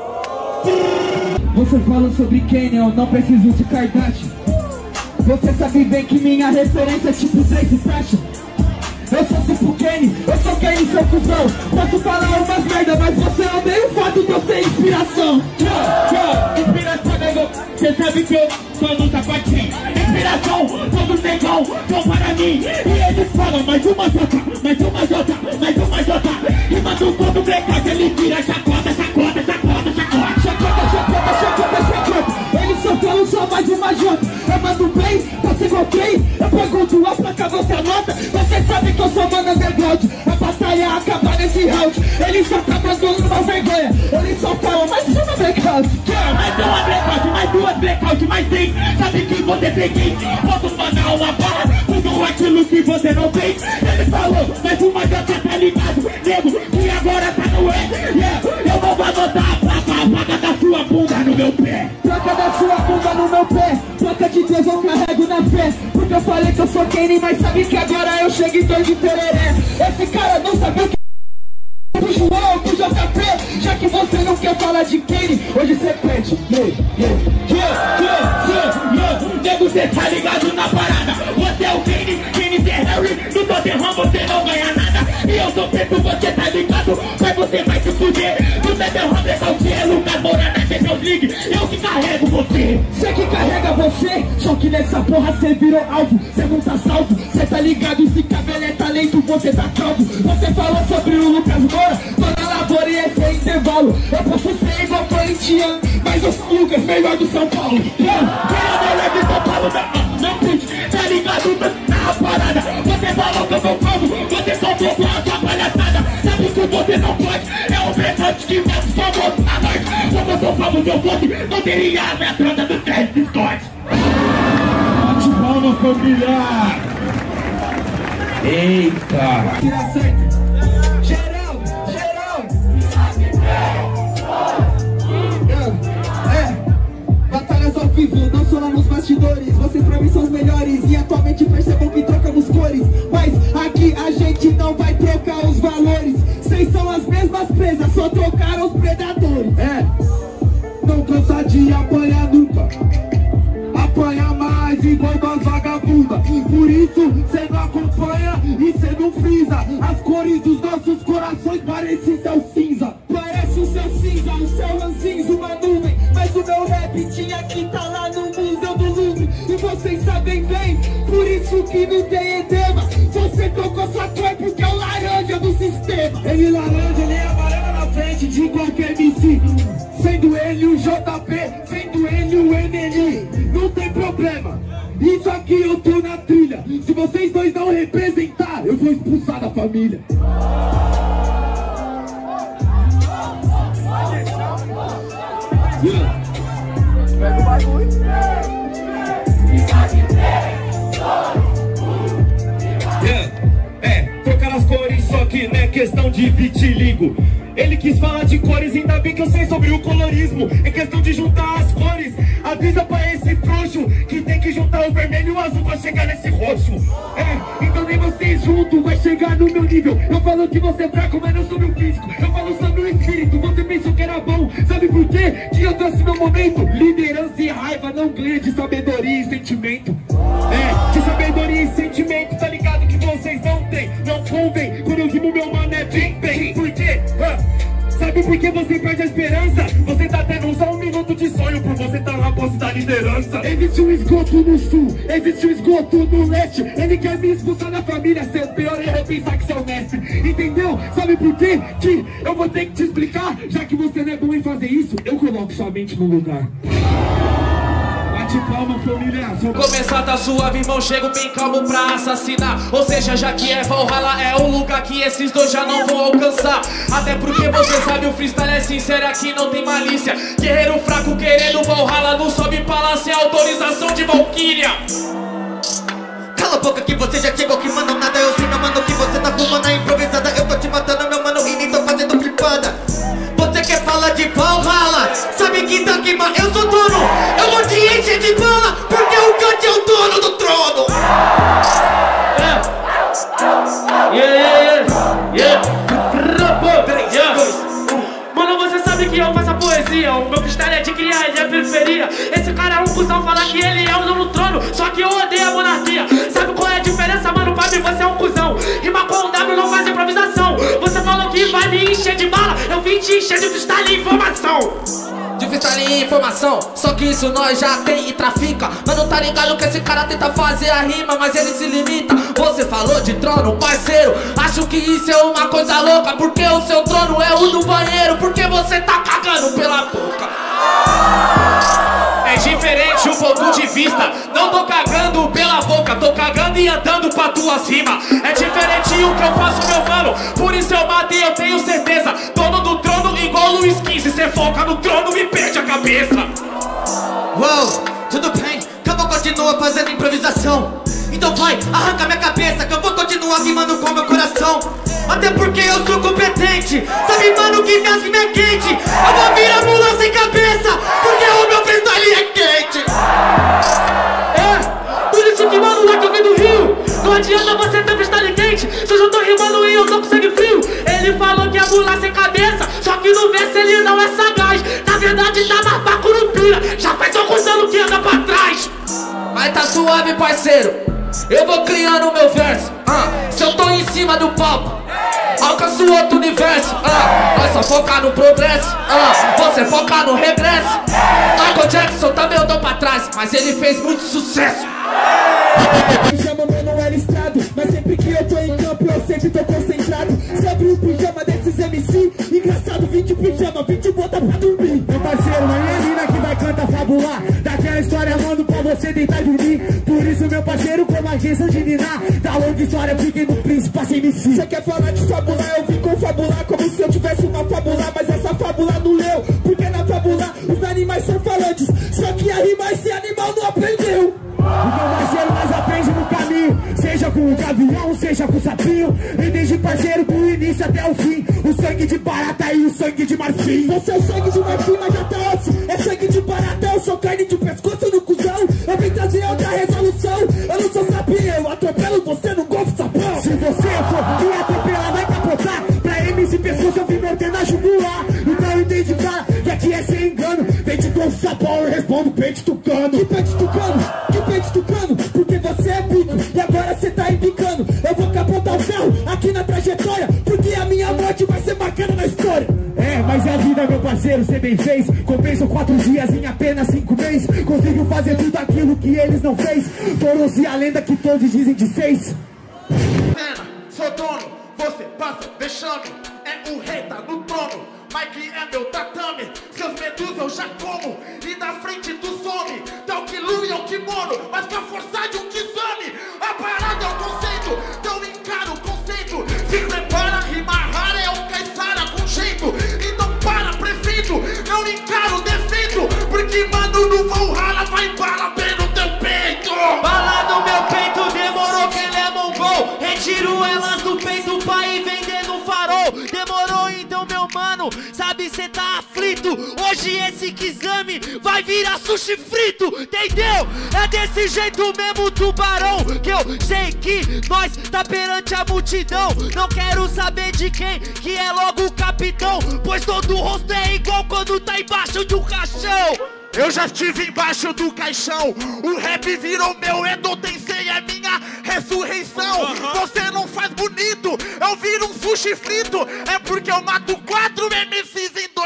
Você fala sobre quem eu não preciso de Kardashian. Você sabe bem que minha referência é tipo Tracy Fashion. Eu sou tipo Kenny, eu sou Kenny, seu cuzão. Posso falar umas merda, mas você odeia o fato de eu ser inspiração. Inspiração, nego, cê sabe que eu sou nunca bati. Inspiração, todos negão, são para mim. E eles falam mais uma jota, mais uma jota, mais uma jota. E manda um todo blackout, ele vira chacota, chacota, chacota, chacota. Chacota, chacota, chacota, chacota. Eles só falam só mais uma jota. Eu mando bem, você gostei. Eu pergunto a placa, você anota. Você sabe que eu sou mano underground. A batalha acaba nesse round. Eles só tá mandando uma vergonha. Eles só falam mais uma blackout. Mais uma blackout, mais 2 blackout, mais 3. Sabe que você peguei. Posso mandar uma barra, tudo aquilo que você não fez. Ele falou, mais uma jota, tá ligado? Nego, e agora tá no E. Yeah, eu vou anotar a placa da sua bunda no meu pé. Placa da sua bunda no meu pé. Placa de Deus eu carrego na fé. Porque eu falei que eu sou Kenny, mas sabe que agora eu chego em dor de tereré. Esse cara não sabe o que do João, do JP. Já que você não quer falar de Kenny, hoje você pede. Nego, cê tá ligado na parada. Você é o Kenny, Kenny é Harry. No Tottenham você não ganha nada. E eu sou preto, você tá ligado. Mas você vai se fuder. No Tottenham é Lucas Moura na Champions League. Eu que carrego você. Cê que carrega você. Só que nessa porra cê virou alvo. Cê não tá salvo, cê tá ligado. Se cabelo é talento, você tá calvo. Você falou sobre o Lucas Moura. Tô na lavoura e esse é intervalo. Eu posso ser igual corintiano, mas eu sou o Lucas, melhor do São Paulo. Quem de São Paulo não curte, tá ligado na parada. Você falou que eu sou calvo, você só for com a sua palhaçada. Sabe que você não pode, é o presente que mais famoso na noite. Como eu sou calvo, se eu fosse, não teria a metralha do Travis Scott. Bate palma, família. Eita. Tira certo. Batalhas ao vivo, não só lá nos bastidores. Vocês pra mim são os melhores e atualmente percebam que trocamos cores. Mas aqui a gente não vai trocar os valores. Vocês são as mesmas presas, só trocaram os predadores. Não cansa de apanhar nunca. Apanha mais igual das vagabundas. Por isso cê não acompanha e cê não frisa. As cores dos nossos corações parecem céu cinza. Parece o céu cinza, o céu ranzinza, uma nuvem. Mas o meu rap tinha que tá lá no Museu do Louvre. E vocês sabem bem, por isso que não tem edema. Você trocou sua cor porque é o laranja do sistema. Ele laranja, ele é amarelo na frente de qualquer MC. Sendo ele o JP, sendo ele o NNI. Não tem problema, isso aqui eu tô na trilha. Se vocês dois não representar, eu vou expulsar da família. Pega o bagulho. Trocar as cores, só que não é questão de vitiligo. Ele quis falar de cores, ainda bem que eu sei sobre o colorismo. É questão de juntar as cores. Avisa pra esse frouxo que tem que juntar o vermelho e o azul pra chegar nesse roxo. Então nem vocês juntos vai chegar no meu nível. Eu falo que você é fraco, mas não sobre o físico. Eu falo sobre o espírito, você pensou que era bom. Sabe por quê? Que eu trouxe meu momento. Liderança e raiva não ganha de sabedoria e sentimento. De sabedoria e sentimento, tá ligado que vocês não tem. Não convém, quando eu rimo meu mano é bem. Por quê? Sabe por que você perde a esperança? Você tá tendo só um minuto de sonho por você tá na cidade liderança. Existe um esgoto no sul, existe um esgoto no leste. Ele quer me expulsar da família, seu pior erro pensar que seu mestre. Entendeu? Sabe por quê? Que eu vou ter que te explicar. Já que você não é bom em fazer isso, eu coloco sua mente no lugar. Bate palma, família. Começar tá suave, irmão, chego bem calmo pra assassinar. Ou seja, já que é Valhalla, é o lugar que esses dois já não vão alcançar. Até porque você sabe, o freestyle é sincero, aqui não tem malícia. Guerreiro fraco querendo Valhalla, não sobe palácio, é autorização de Valkyria. Cala a boca que você já chegou, que mano, nada eu sei, meu mano, que você tá fumando a improvisada. Eu tô te matando, meu mano, e nem tô fazendo flipada. Você quer falar de Valhalla? Sabe que daqui, mas eu sou dono. Eu vou te encher de bala, porque o Cut é o dono do trono. Mano, você sabe que eu faço a poesia. O meu freestyle é de criar, ele é periferia. Esse cara é um cuzão, falar que ele é o dono do trono. Só que eu odeio a monarquia. Sabe qual é a diferença, mano? Pra mim você é um cuzão. Rima com o W não faz improvisação. Você falou que vai me encher de bala, eu vim te encher de freestyle e informação. De freestyle e informação, só que isso nós já tem e trafica. Mas não tá ligado que esse cara tenta fazer a rima, mas ele se limita. Você falou de trono, parceiro, acho que isso é uma coisa louca. Porque o seu trono é o do banheiro, porque você tá cagando pela boca. É diferente o ponto de vista. Não tô cagando pela boca, tô cagando e andando pra tuas rimas. É diferente o que eu faço, meu mano. Por isso eu matei, eu tenho certeza. Dono do trono igual Luiz XV. Cê foca no trono, me perde a cabeça. Uou, tudo bem, que eu vou continuar fazendo improvisação. Então vai, arranca minha cabeça, que eu vou continuar rimando com meu coração. Até porque eu sou competente. Sabe, mano, que minhas rimas é quente. Eu vou virar mula sem cabeça, porque o meu freestyle é quente. Por isso que, mano, lá que eu vim do Rio, não adianta você ter freestyle quente se eu já tô rimando e eu tô com sangue frio. Ele falou que é mula sem cabeça, só que no verso ele não é sagaz. Na verdade tá mais pra curupira, já faz alguns anos que anda pra trás. Mas tá suave, parceiro, eu vou criando o meu verso. Se eu tô em cima do palco, alcanço outro universo. Nós só focar no progresso, você focar no regresso. Michael Jackson também eu dou pra trás, mas ele fez muito sucesso. Me chama Manuel Estrado, mas sempre que eu tô em campo eu sempre tô concentrado. Sobre o pijama desses MC, engraçado, 20 pijama, 20 bota pra dormir. Meu parceiro, não é a mina que vai cantar fabular. Daquela história mando pra você deitar e dormir. Por isso meu parceiro, como agência de ninar, da longa história, fiquei no príncipe, passei MC. Você quer falar de fabular, eu vim confabular como se eu tivesse uma fábula. Mas essa fábula não leu, porque na fábula os animais são falantes. Só que a rima esse animal não aprendeu. Então parceiro, nós aprende no caminho, seja com o gavião, seja com o sapinho. E desde parceiro do início até o fim, o sangue de barata e o sangue de marfim. Você é o sangue de marfim, mas já tá osso. É sangue de barata, eu sou carne de pescoço no cuzão. Eu vim trazer outra resolução. Eu não sou sapinho, eu atropelo você no golfe sapão. Se você for me atropelar, vai capotar. Pra MC pescoço eu vim me ordenar jugular. Então entende, cara, que aqui é sem engano. Vem de golfe sapão, eu respondo peito tucano. Que peito tucano? Que peito tucano? Porque você é pico e agora você tá embicando. Eu vou capotar o ferro aqui na trajetória, porque a minha morte vai ser bacana na história. É, mas é a vida, meu parceiro, cê bem fez. Compensa 4 dias em apenas 5 meses. Conseguiu fazer tudo aquilo que eles não fez. Tornou-se a lenda que todos dizem de 6. Sou dono, você passa vexame. É o rei, tá no trono. Mike é meu tatame, seus medusas eu já como. E da frente tu some, tá o que Lu e o kimono. Mas com a força de um Kizami, a parada é o conceito. Então encara o conceito, se prepara, rima rara é o Caissara com jeito. Então para, prefeito, não encara o defeito. Porque mano no Valhalla vai bala bem no teu peito. Bala no meu peito, demorou que ele é mongol. Retiro elas do peito pra ir vender no farol. Demorou então, meu mano, sabe cê tá aflito. Hoje esse Kizami vai virar sushi frito, entendeu? É desse jeito mesmo, tubarão, que eu sei que nós tá perante a multidão. Não quero saber de quem que é logo o capitão, pois todo rosto é igual quando tá embaixo de um caixão. Eu já estive embaixo do caixão. O rap virou meu Edo Tensei, é minha ressurreição. Você não faz bonito, eu viro um sushi frito. É porque eu mato 4 MCs em 2 palitos.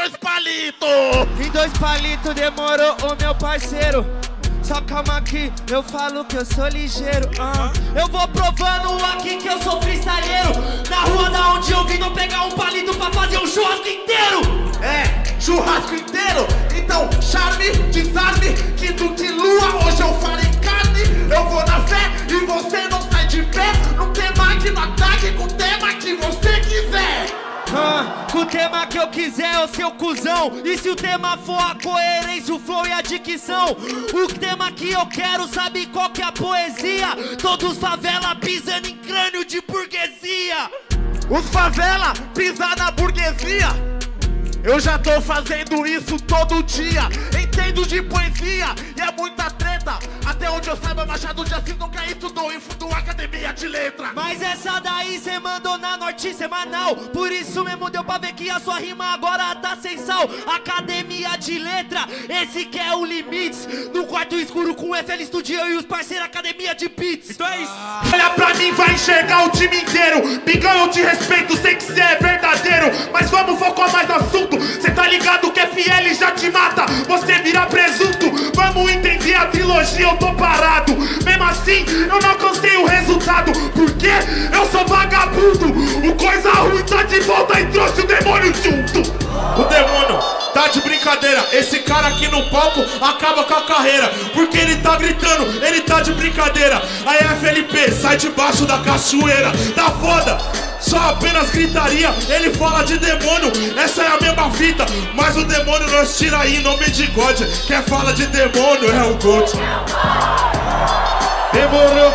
palitos. Em 2 palitos demorou, ô meu parceiro. Só calma aqui, eu falo que eu sou ligeiro. Eu vou provando aqui que eu sou freestyleiro. Na rua da onde eu vim, não pegar um palito pra fazer um churrasco inteiro. É, churrasco inteiro. Então, charme, desarme, quinto de lua. Hoje eu farei carne, eu vou na fé e você não sai de pé. Não tem que no ataque com o tema que você quiser. Com o tema que eu quiser, eu seu cuzão. E se o tema for a coerência, o flow e a dicção, o tema que eu quero, sabe qual que é a poesia? Todos favela pisando em crânio de burguesia. Os favela pisar na burguesia. Eu já tô fazendo isso todo dia. Entendo de poesia e é muita treta. Até onde eu saiba, Machado de Assis nunca estudou em fundo academia de letra. Mas essa daí cê mandou na Norte Semanal. Por isso mesmo deu pra ver que a sua rima agora tá sem sal. Academia de letra, esse que é o Limites. No quarto escuro com o FL Studio e os parceiros Academia de Beats. Então é isso. Olha pra mim, vai enxergar o time inteiro. Bigão, eu te respeito, sei que cê é verdadeiro. Mas vamos focar mais no assunto. Cê tá ligado que FL já te mata, você vira presunto. Vamos entender a trilogia, eu tô parado. Mesmo assim, eu não alcancei o resultado. Porque eu sou vagabundo. O coisa ruim tá de volta e trouxe o demônio junto. O demônio tá de brincadeira. Esse cara aqui no palco acaba com a carreira. Porque ele tá gritando, ele tá de brincadeira. Aí FLP, sai debaixo da cachoeira. Tá foda, só apenas gritaria. Ele fala de demônio, essa é a mesma fita. Mas o demônio nós tira aí em nome de God. Quem fala de demônio é o God. Demorou.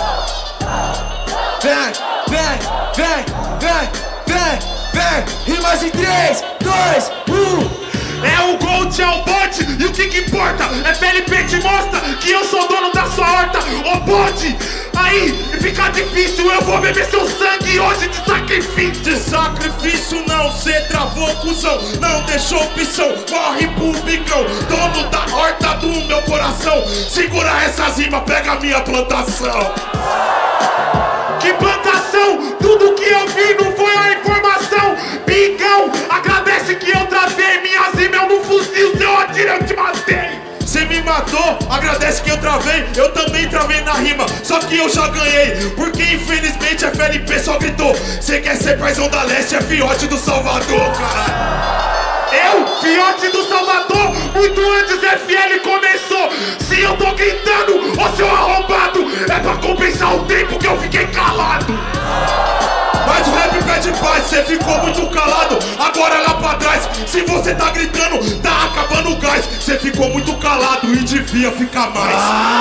Vem, vem, vem, vem, vem, vem. Rimas em 3, 2, 1. É o Gold, é o bode, e o que importa? É FLP te mostra que eu sou dono da sua horta, ô bode. Aí fica difícil, eu vou beber seu sangue hoje de sacrifício. De sacrifício não, cê travou cuzão. Não deixou opção, morre pro bicão. Dono da horta do meu coração. Segura essas rimas, pega a minha plantação. Que plantação? Tudo que eu vi não foi a informação. Bigão, agradece que eu travei minhas rimas no fuzil. Se eu atirei, eu te matei. Cê me matou, agradece que eu travei. Eu também travei na rima, só que eu já ganhei. Porque infelizmente a FLP só gritou. Cê quer ser paizão da leste, é fiote do Salvador, caralho. Eu, fiote do Salvador, muito antes FL começou. Se eu tô gritando, ô seu arrombado, é pra compensar o tempo que eu fiquei calado. Mas o rap pede paz, cê ficou muito calado. Agora lá pra trás, se você tá gritando, tá acabando o gás. Cê ficou muito calado e devia ficar mais.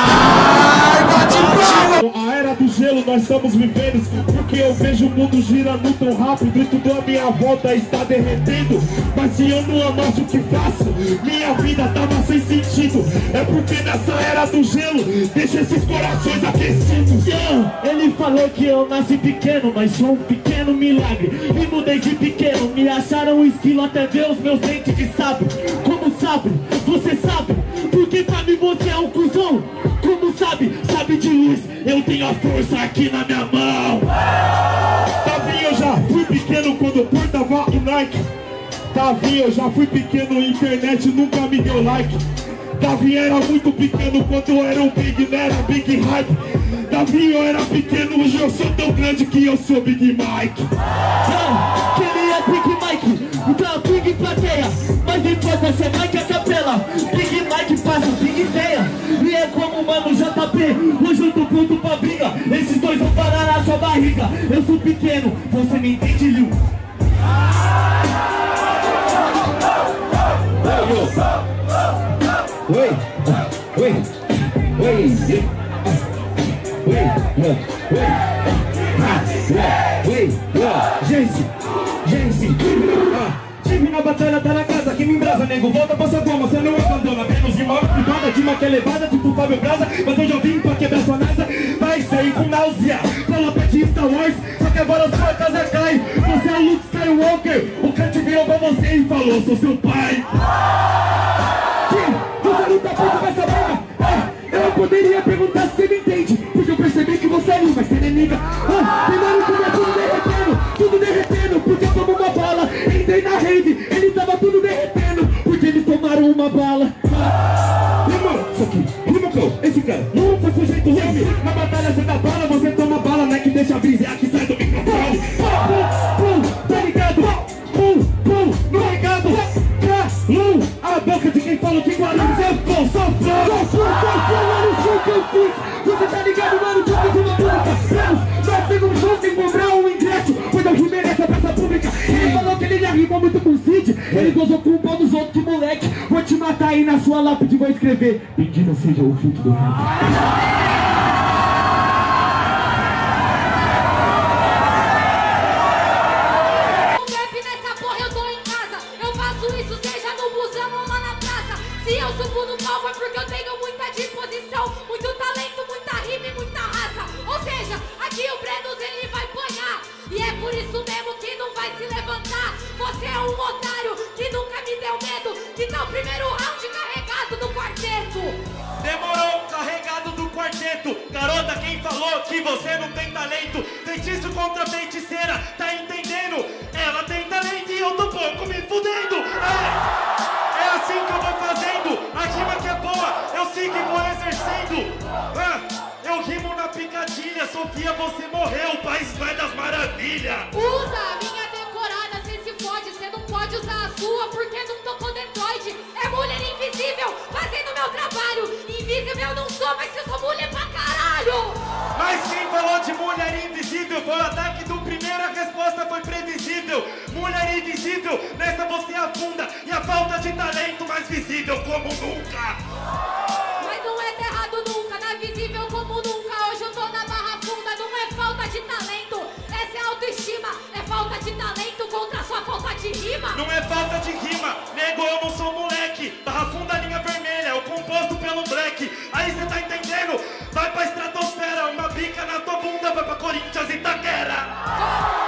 A era do gelo nós estamos vivendo, porque eu vejo o mundo girando tão rápido e tudo à minha volta está derretendo. Mas se eu não amasse o que faço, minha vida tava sem sentido. É porque nessa era do gelo deixa esses corações aquecidos. Ele falou que eu nasci pequeno, mas sou um pequeno milagre. Me mudei de pequeno, me acharam esquilo até ver os meus dentes de sabre. Como sabe? Você sabe? Porque pra mim você é um cuzão. Como sabe? Sabe de luz, eu tenho a força aqui na minha mão. Tavinho, eu já fui pequeno quando eu portava o Nike. Tavinho, eu já fui pequeno, internet nunca me deu like. Tavinho era muito pequeno quando eu era um big, não era big hype. Tavinho, eu era pequeno, hoje eu sou tão grande que eu sou Big Mike. Que ele é Big Mike, então Big plateia. Mas não importa ser Mike a capela. Big Mike passa Big ideia. E é como o mano JP, hoje eu tô pronto pra briga. Esses dois vão parar na sua barriga. Eu sou pequeno, você me entende, Liu? Oi, oi, oi, Gente, tive na batalha, tá na casa, quem me embrasa, nego, volta pra sua goma, você não abandona, menos de mal, privada, de uma que é levada, tipo Fábio Braza, mas hoje eu vim pra quebrar sua NASA, vai sair com náusea, fala pra ti Star Wars, só que agora sua casa cai, você é Luke Skywalker, o Kant virou pra você e falou, sou seu pai. Você não tá pronto pra essa briga? Eu poderia perguntar se você me entende, porque eu percebi que você é lindo, mas você nem liga. Primeiro tudo é tudo derretendo, porque eu tomo uma bala, entrei na rave, ele tava tudo derretendo. Você dá bala, você toma bala, não é que deixa a brisa, é a que sai do microfone. Tá ligado? No regado. A boca de quem fala que Guarulhos é bom, só mano, o show que eu fiz. Você tá ligado, mano, que eu fiz uma música. Nós fizemos um show sem comprar um ingresso, pois eu rimei nessa praça pública. Ele falou que ele já rimou muito com o Cid, ele gozou com o pau dos outros, que moleque. Vou te matar aí na sua lápide, vou escrever: bendito seja o fruto do rap. Se eu subo no palco é porque eu tenho muita disposição, muito talento, muita rima e muita raça. Ou seja, aqui o Brenos ele vai apanhar, e é por isso mesmo que não vai se levantar. Você é um otário que nunca me deu medo, que tá o primeiro round carregado do quarteto. Demorou, carregado do quarteto. Garota, quem falou que você não tem talento? Feitiço contra feiticeira, tá entendendo? Ela tem talento e eu tô pouco me fudendo. É assim que eu vou fazendo. A rima que é boa, eu sigo e vou exercendo. Eu rimo na picadilha. Sofia, você morreu, o país vai das maravilhas. Usa a minha decorada, cê se fode. Cê não pode usar a sua porque não tocou Detroit. É mulher invisível fazendo meu trabalho. Invisível eu não sou, mas eu sou mulher pra caralho. Mas quem falou de mulher invisível foi o ataque do primeiro, a resposta foi previsível. Mulher invisível, nessa você afunda. E a falta de talento mais visível como nunca. Mas não é errado nunca, não é visível como nunca. Hoje eu tô na barra funda, não é falta de talento. Essa é autoestima, é falta de talento contra a sua falta de rima. Não é falta de rima, nego, eu não sou moleque. Barra funda, linha vermelha, o composto pelo black. Aí cê tá entendendo? Vai pra estratosfera, uma bica na tua bunda, vai pra Corinthians e Itaquera.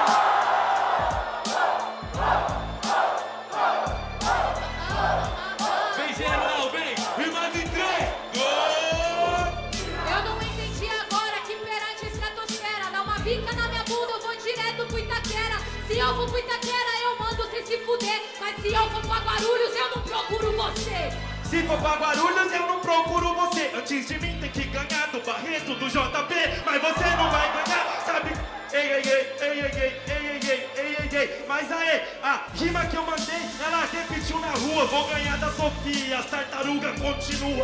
Vem geral, vem, rimas em 3, 2. Eu não entendi agora que perante a estratosfera, dá uma bica na minha bunda, eu vou direto pro Itaquera. Se eu vou pro Itaquera, eu mando você se fuder. Mas se eu for pra Guarulhos, eu não procuro você. Se for pra Guarulhos, eu não procuro você. Antes de mim tem que ganhar do Barreto, do JP. Mas você não vai ganhar, sabe? Ei. Mas aí, a rima que eu mandei, ela repetiu na rua. Vou ganhar da Sofia, as tartarugas continua.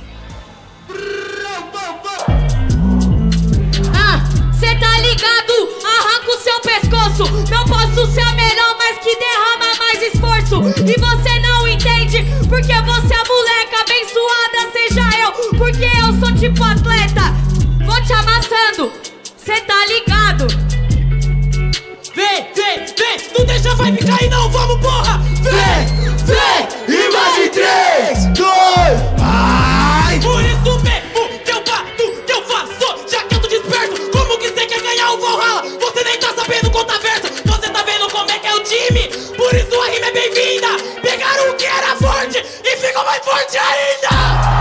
Cê tá ligado? Arranca o seu pescoço. Não posso ser melhor, mas que derrama mais esforço. E você não entende, porque você é moleca abençoada, seja eu, porque eu sou tipo atleta. Vou te amassando, cê tá ligado? Vem, não deixa a vibe cair não, vamos porra! Vem, e mais em 3, 2, vai! Por isso mesmo que eu bato, que eu faço, já que eu tô disperso. Como que você quer ganhar o Valhalla? Você nem tá sabendo contar verso, você tá vendo como é que é o time. Por isso a rima é bem-vinda. Pegaram o que era forte e ficou mais forte ainda.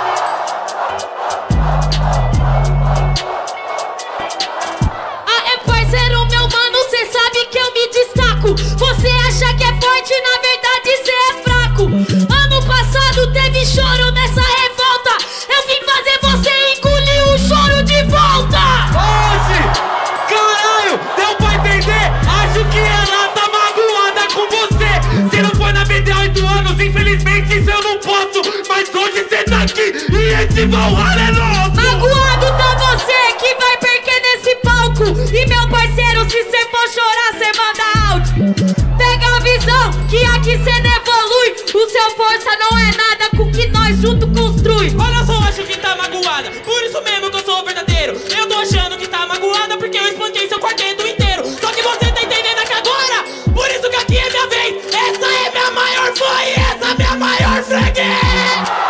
Você acha que é forte, na verdade cê é fraco. Ano passado teve choro nessa revolta. Eu vim fazer você engolir o choro de volta. Hoje, caralho, deu pra entender? Acho que ela tá magoada com você. Você não foi na BD há 8 anos, infelizmente isso eu não posso. Mas hoje cê tá aqui e esse Valhalla é nosso. Magoado tá você que vai perder nesse palco. E meu parceiro, se cê for chorar, cê manda áudio. Pega a visão, que aqui cê não evolui. O seu força não é nada com o que nós junto construi. Olha só, acho que tá magoada, por isso mesmo que eu sou verdadeiro. Eu tô achando que tá magoada porque eu espanquei seu quarteto inteiro. Só que você tá entendendo aqui agora, por isso que aqui é minha vez. Essa é minha maior fã e essa é minha maior freguês.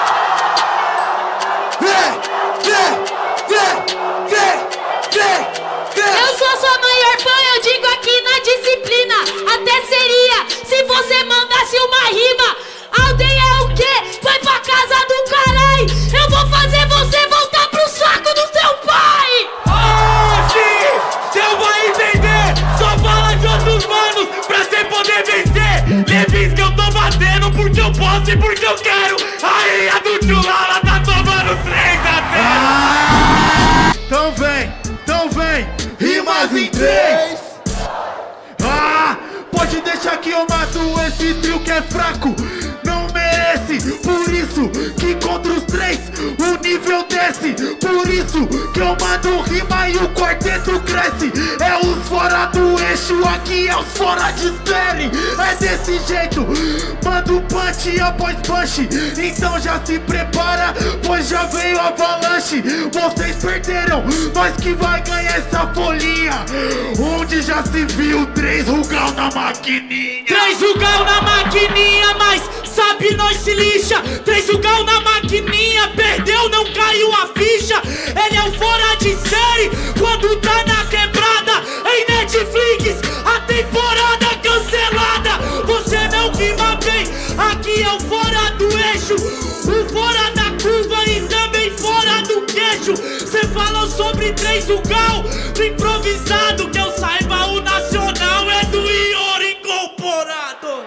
Eu sou sua maior fã, eu digo aqui na disciplina. Até seria se você mandasse uma rima. Aldeia é o quê? Vai pra casa do caralho. Eu vou fazer você voltar pro saco do seu pai. Hoje, você vai entender. Só fala de outros manos pra você poder vencer. Levis que eu tô batendo porque eu posso e porque eu quero. Aí a do Tchulala tá tomando 3 a 0. Então Então vem, rimas em 3. Ah, pode deixar que eu mato esse trio que é fraco. Não merece, por isso que contra os 3 o nível desce. Por isso que eu mando rima e o quarteto cresce. É os fora do eixo, aqui é os fora de série. É desse jeito, mando punch após punch. Então já se prepara, pois já veio a avalanche. Vocês perderam, nós que vai ganhar essa folhinha. Onde já se viu 3 Rugal na maquininha. 3 Rugal na maquininha, mas sabe nós se lixa. 3 Rugal na maquininha, perdeu, não caiu a ficha. Ele é o fora de série, quando tá na quebrada. Em Netflix, a temporada cancelada. Você não rima bem, aqui é o fora do eixo. O fora da curva e também fora do queixo. Cê falou sobre 3 Rugal do improvisado. Que eu saiba, o nacional é do Ior incorporado.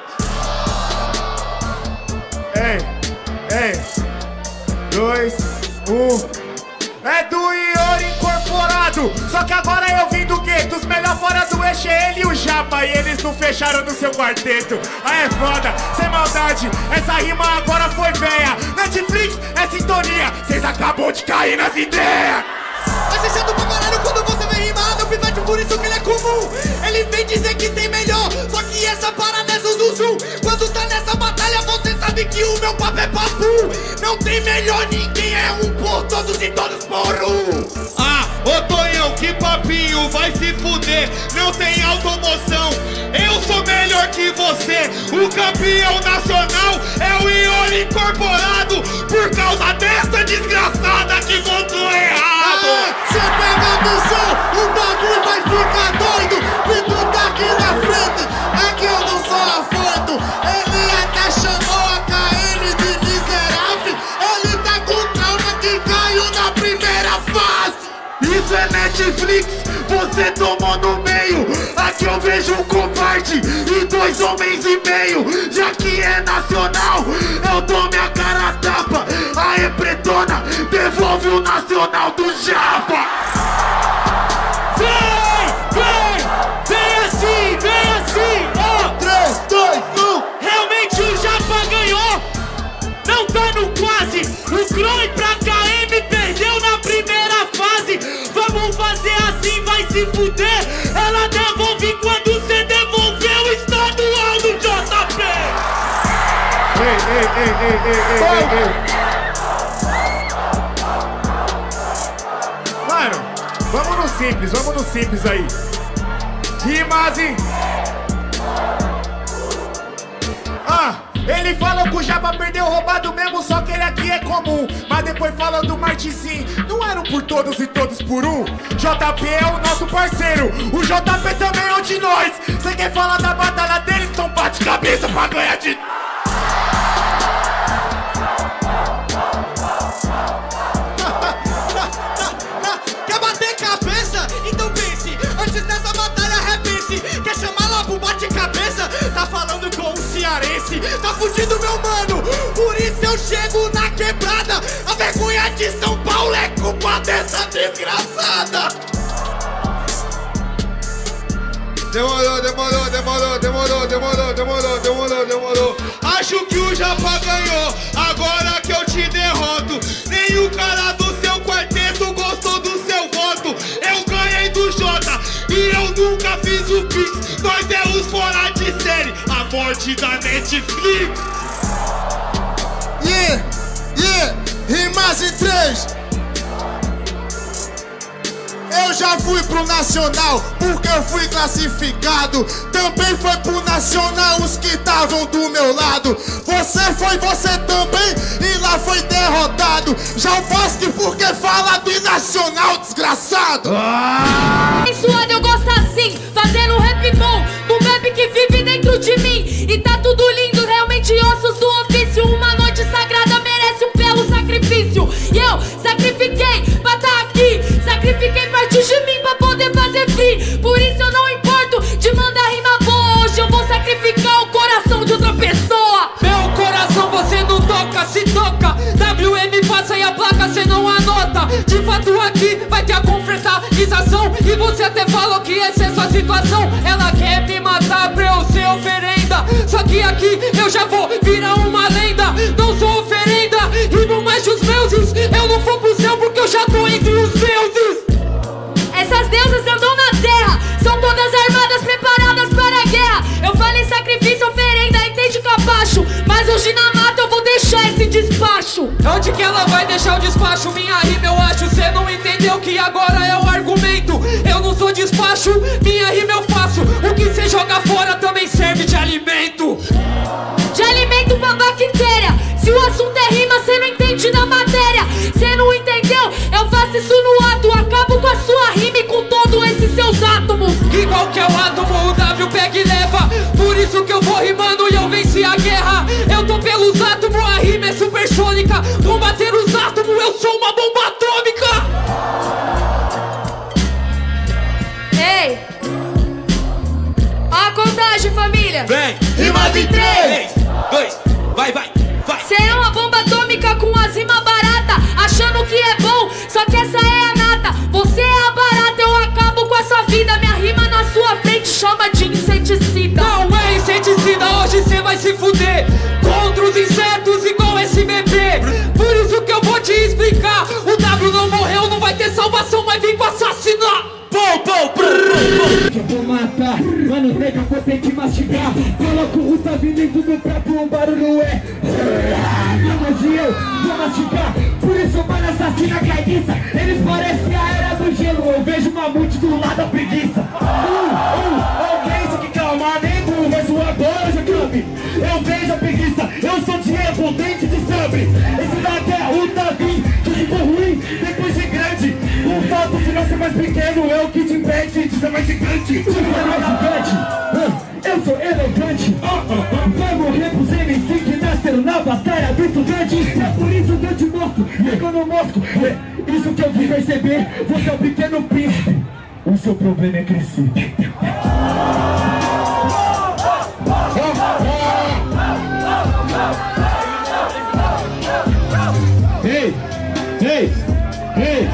Ei, 2, 1. É do Ior incorporado. Só que agora eu vim do gueto. Os melhores fora do eixo é ele e o Japa. E eles não fecharam no seu quarteto. Ah, é foda, sem maldade. Essa rima agora foi véia. Netflix é sintonia. Cês acabou de cair nas ideias. Mas você chato pra caralho quando você vem rimar. Meu pivete, por isso que ele é comum. Ele vem dizer que tem melhor, só que essa parada é zuzuzum. Quando tá nessa batalha você sabe que o meu papo é papu. Não tem melhor, ninguém é um por todos e todos por um. Ah, ô Tonhão, que papinho, vai se fuder. Não tem automoção, eu sou melhor que você. O campeão nacional é o Ior incorporado. Por causa dessa desgraçada que votou errado. Cê pega no som, o bagulho vai ficar doido. E tu tá aqui na frente, é que eu não sou afoito. Ele até chamou a KM de miserável. Ele tá com trauma que caiu na primeira fase. Isso é Netflix, você tomou no meio. Aqui eu vejo um covarde e 2 homens e meio. Já que é nacional, eu dou minha cara a tapa. Aê, pretona, devolve o nacional do Japa. Vem assim, ó. 3, 2, 1. Realmente o Japa ganhou. Não tá no quase. O Croy pra KM perdeu na primeira fase. Vamos fazer assim, vai se fuder. Ela devolve quando cê devolveu o estadual do JP. Mano, vamos no simples aí. Rimas e... ele falou que o Japa perdeu roubado mesmo, só que ele aqui é comum. Mas depois falou do Martinzinho, não eram por todos e todos por um. JP é o nosso parceiro, o JP também é um de nós. Cê quer falar da batalha deles, então bate cabeça pra ganhar de... Quer bater cabeça? Então pense, antes dessa batalha repense. Quer chamar lá pro bate-cabeça? Tá falando com o cearense. Tá fudido, meu mano, por isso eu chego na quebrada. A vergonha de São Paulo é culpa dessa desgraçada. Demorou. Acho que o Japa ganhou, agora que eu te derroto. Nem o cara do seu quarteto gostou do seu voto. Eu ganhei do Jota e eu nunca fiz o Pix. Nós é os fora de série, a morte da Netflix. Rimas em 3. Eu já fui pro Nacional, porque eu fui classificado. Também foi pro Nacional os que estavam do meu lado. Você também, e lá foi derrotado. Já o Bosque porque fala do Nacional, desgraçado. Suado, eu gosto assim, fazendo rap bom, um rap que vive dentro de mim. E tá tudo lindo, realmente ossos do ofício. Uma noite sagrada merece um belo sacrifício. E eu sacrifiquei pra tá aqui, sacrifiquei partes de mim pra poder fazer free. Por isso eu não importo de mandar rima boa. Hoje eu vou sacrificar o coração de outra pessoa. Meu coração você não toca, se toca. WM passa e a placa cê não anota. De fato aqui vai ter a conferência improvisação. E você até falou que essa é sua situação. Ela quer me matar pra eu ser oferenda. Só que aqui eu já vou virar uma lenda. Não sou oferenda, rimo mais que os deuses. Eu não vou pro céu porque eu já tô entre os deuses. Essas deusas andam na terra, são todas armadas, preparadas para a guerra. Eu falei sacrifício, oferenda, entende capacho. Mas hoje na mata eu vou deixar esse despacho. Onde que ela vai deixar o despacho? Minha rima eu acho, cê não entendeu que agora é o argumento. Eu não sou despacho, minha rima eu faço. O que cê joga fora também serve de alimento. De alimento pra bactéria. Se o assunto é rima, cê não entende da matéria. Cê não entendeu? Eu faço isso no ato. Acabo com a sua rima e com todos esses seus átomos. Igual que é o átomo, o W pega e leva. Por isso que eu vou rimando e eu venci a guerra. Eu tô pelos átomos, a rima é supersônica. Combater os átomos, eu sou uma bomba atômica. Ei, ó a contagem, família. Vem, rimas em 3, 2, vai, vai, vai. Cê é uma bomba atômica com as rimas barata, achando que é bom, só que essa é a nata. Você é a barata, eu acabo com a sua vida. Minha rima na sua frente chama de inseticida. Não é inseticida, hoje cê vai se fuder contra os insetos igual SBB. Por isso que eu vou te explicar. O W não morreu, não vai ter salvação, mas vem pra assassinar. Eu vou matar, mano, nega, eu vou ter que mastigar. Coloco o tá vindo em tudo pra pôr um barulho é. Hoje eu vou mastigar, por isso mano assassina a carniça. Eles parecem a era do gelo, eu vejo mamute do lado da preguiça. Alguém só que calma, nego, mas sua boja, clube. Eu vejo a preguiça, eu sou de erro, dente de sabre. Esse daqui é o Davi, que ficou ruim depois de grande. O fato de não ser mais pequeno é o que te impede de ser mais gigante. De ser mais gigante, eu sou elegante. Vai morrer pros MC que nasceram na batalha do estudante. É por isso que eu te mostro, que eu não mostro. É isso que eu vim perceber, você é um pequeno príncipe. O seu problema é crescer. Ei, ei, ei.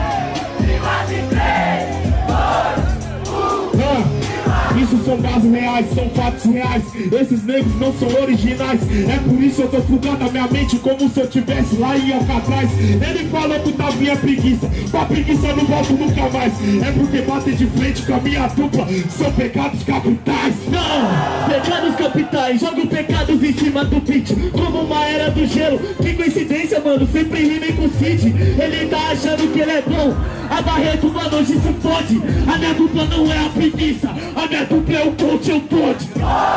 Isso são bases reais, são fatos reais. Esses negros não são originais. É por isso eu tô fugando a minha mente como se eu tivesse lá em Alcatraz. Ele falou que tá minha preguiça, com a preguiça eu não volto nunca mais. É porque bater de frente com a minha dupla são pecados capitais. Não, pecados capitais, jogo pecados em cima do beat, como uma era do gelo. Que coincidência, mano, sempre rimem com o Cid. Ele tá achando que ele é bom. A Barreto, mano, hoje se fode. A minha dupla não é a preguiça, a minha dupla é o coach, eu pode.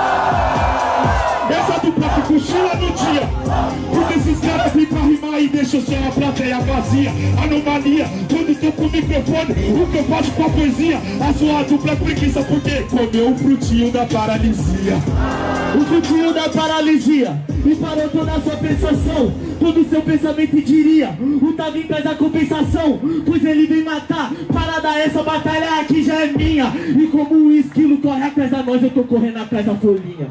Essa dupla que cochila no dia, porque esses caras vêm pra rimar e deixam só a plateia vazia. Anomalia, quando tô com o microfone, o que eu faço com a poesia? A sua dupla é preguiça porque comeu o frutinho da paralisia. O frutinho da paralisia e parou toda a sua pensação, todo o seu pensamento diria. O Davi traz a compensação, pois ele vem matar. Parada essa batalha aqui já é minha. E como o esquilo corre atrás da nós, eu tô correndo atrás da folhinha.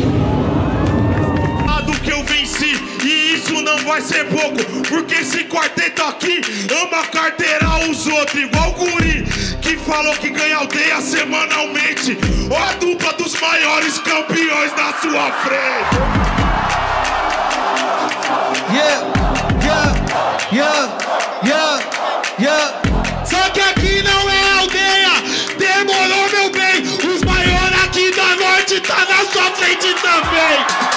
Que eu venci, e isso não vai ser pouco, porque esse quarteto aqui ama carteirar os outros, igual o guri que falou que ganha aldeia semanalmente. Ó a dupla dos maiores campeões na sua frente. Só que aqui não é aldeia, demorou meu bem, os maiores aqui da norte tá na sua frente também.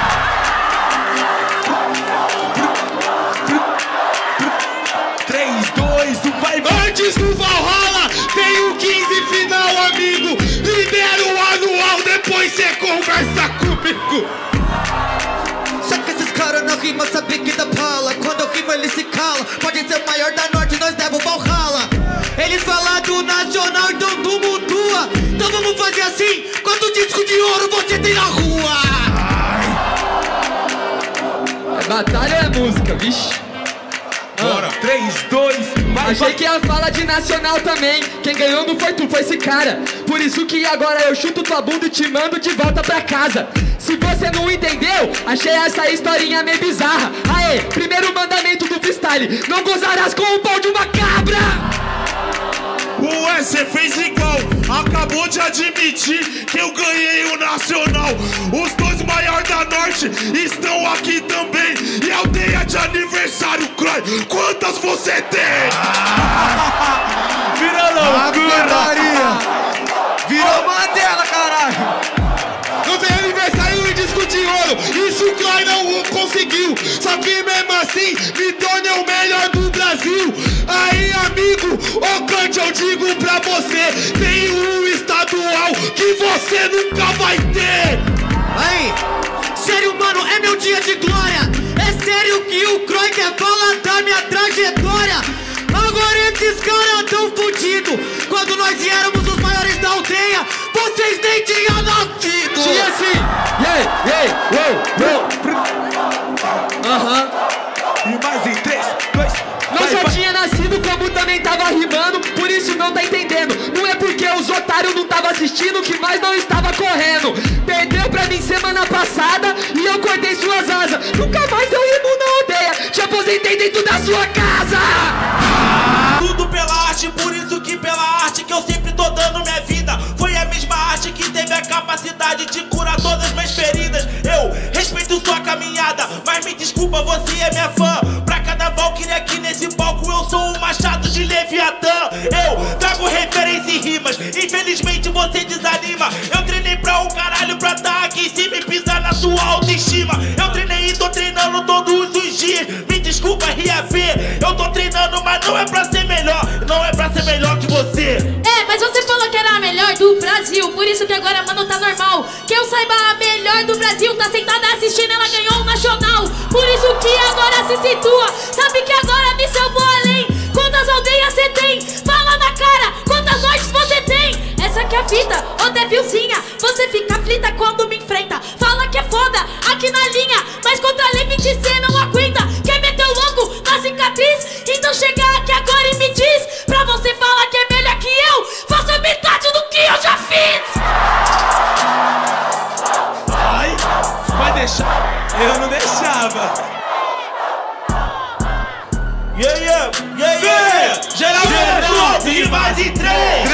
3, 2, 1, vai. Antes do Valhalla tem o 15 final, amigo. Lidera o anual, depois cê conversa comigo. Só que esses caras não rimam, sabe que dá bala. Quando eu rimo ele se cala. Pode ser o maior da norte, nós leva o Valhalla. Eles falam do nacional, então do mutua. Então vamos fazer assim, quanto disco de ouro você tem na rua? Batalha é música, vixe. Bora, 3, 2, vai. Achei que ia falar de nacional também. Quem ganhou não foi tu, foi esse cara. Por isso que agora eu chuto tua bunda e te mando de volta pra casa. Se você não entendeu, achei essa historinha meio bizarra. Aê, primeiro mandamento do freestyle: não gozarás com o pau de uma cabra. Ué, cê fez igual. Acabou de admitir que eu ganhei o Nacional. Os dois maiores da Norte estão aqui também. E aldeia de aniversário, Croy, quantas você tem? Virou loucura! Virou Mandela, caralho! Não tem aniversário e disco de ouro. Isso o Croy não conseguiu. Só que mesmo assim me torna o melhor do Brasil. Aí, amigo, ô Cante, eu digo pra você, tem um estadual que você nunca vai ter. Aí, sério, mano, é meu dia de glória. É sério que o Croy quer falar da minha trajetória. Agora esses caras tão fudidos. Quando nós éramos os maiores da aldeia, vocês nem tinham nascido. Tinha sim! E mais em 3, 2, Não só tinha nascido, como também tava rimando, por isso não tá entendendo. Não é porque os otários não tava assistindo que nós não estava correndo. Perdeu pra mim semana passada e eu cortei suas asas. Nunca mais eu rimo na aldeia, te aposentei dentro da sua casa. Tudo pela arte, por isso que pela arte que eu sempre tô dando minha vida. Foi a mesma arte que teve a capacidade de curar todas as minhas feridas. Eu respeito sua caminhada, mas me desculpa, você é minha fã. Pra cada Valkyrie aqui nesse palco eu sou o Machado de Leviatã. Eu trago referência e rimas, infelizmente você desanima. Eu treinei pra um caralho pra tá aqui em cima e pisar na sua autoestima. Eu treinei e tô treinando todos os dias. Me desculpa, RAP, eu tô treinando, mas não é pra ser melhor. Não é pra ser melhor que você. É, mas você falou que era a melhor do Brasil, por isso que agora, mano, tá normal. Que eu saiba, a melhor do Brasil tá sentada assistindo, ela ganhou o Nacional. Por isso que agora se situa, sabe que agora me salvou além. Quantas aldeias você tem? Fala na cara, quantas noites você tem? Essa que é a fita, ô Devilzinha, você fica aflita quando me enfrenta. Fala que é foda, aqui na linha, mas contra a limite cê não aguenta. Quer meter o louco na cicatriz? Então chega aqui agora e me diz, pra você falar que é melhor que eu, faça metade do que eu já fiz. ai, vai deixar? Eu não deixava. Yeah. Geral, e mais em 3,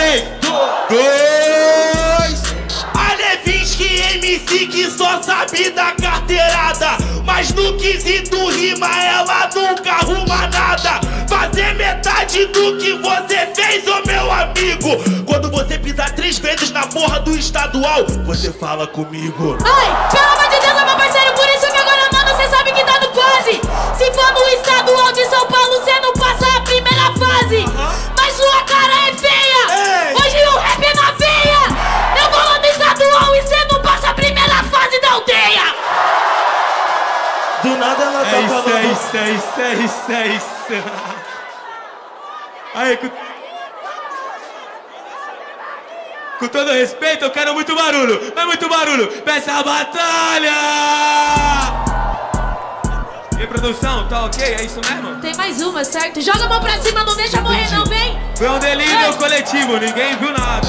2. A Levinsky MC que só sabe da carteirada, mas no quesito rima ela nunca arruma nada. Fazer metade do que você fez, ô meu amigo. Quando você pisar 3 vezes na porra do estadual, você fala comigo. Ai, pelo amor de Deus, meu parceiro, por isso que agora, mano, cê sabe que tá no quase. Se for no estadual de São Paulo, cê não passa a primeira fase. Mas sua cara é feia. Hoje o rap é na veia. Eu vou lá no estadual e cê não passa a primeira fase da aldeia. Do nada ela tá falando. Isso. Aí, com todo respeito, eu quero muito barulho. Mas muito barulho pra essa batalha. E produção, tá ok? É isso mesmo? Tem mais uma, certo? Joga a mão pra cima, não deixa morrer não, vem. Foi um delírio coletivo, ninguém viu nada.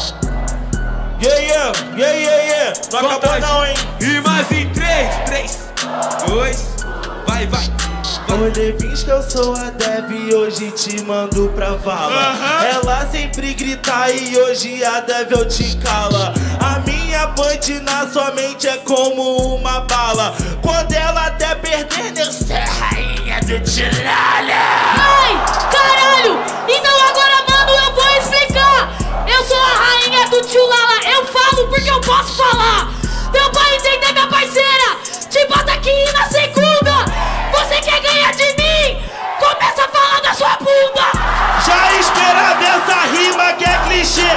Yeah. Não acabou não, hein? E mais em 3, 2, vai. Ô Levinsky, eu sou a Dev e hoje te mando pra vala. Ela sempre grita e hoje a Dev eu te cala. A minha punch na sua mente é como uma bala. Quando ela até perder, eu sou a rainha do tiralha. Ai, caralho! Então agora, mano, eu vou explicar. Eu sou a rainha do Tchulala. Eu falo porque eu posso falar. Deu pra entender, minha parceira? Te bota aqui na segunda. Você quer ganhar de mim? Começa a falar da sua bunda. Já esperava essa rima que é clichê.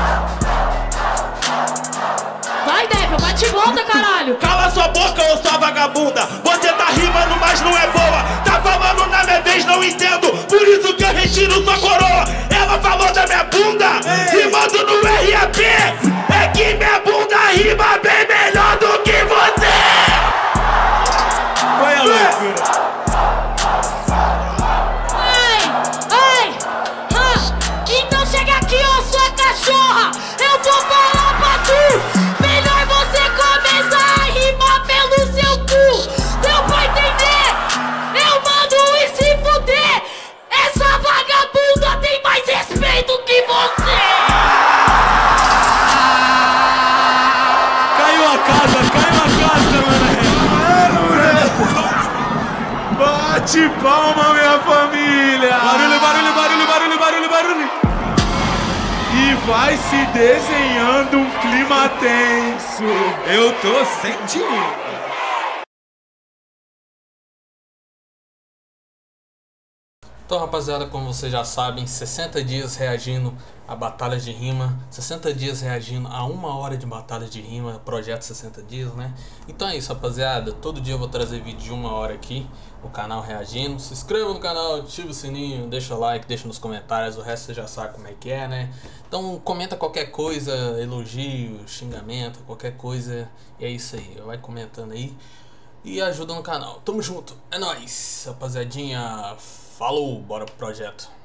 Vai, Devil, bate e volta, caralho. Cala sua boca, ô sua vagabunda. Você tá rimando, mas não é boa. Tá falando na minha vez, não entendo. Por isso que eu retiro sua coroa. Ela falou da minha bunda, rimando no RAP. É que minha bunda rima bem melhor do que você. Foi a loucura. Então chega aqui, ô sua cachorra. Eu vou falar pra tu. Melhor você começar a rimar pelo seu cu. Deu pra entender? Eu mando e se fuder. Essa vagabunda tem mais respeito que você. uma casa, moleque. Bate palma, minha família! Barulho. E vai se desenhando um clima tenso. Eu tô sentindo. Então, rapaziada, como vocês já sabem, 60 dias reagindo a batalhas de rima, 60 dias reagindo a 1 hora de batalhas de rima, projeto 60 dias, né? Então é isso, rapaziada, todo dia eu vou trazer vídeo de 1 hora aqui no canal reagindo. Se inscreva no canal, ativa o sininho, deixa o like, deixa nos comentários, o resto você já sabe como é que é, né? Então comenta qualquer coisa, elogio, xingamento, qualquer coisa, e é isso aí, vai comentando aí e ajuda no canal. Tamo junto, é nóis, rapaziadinha. Falou, bora pro projeto.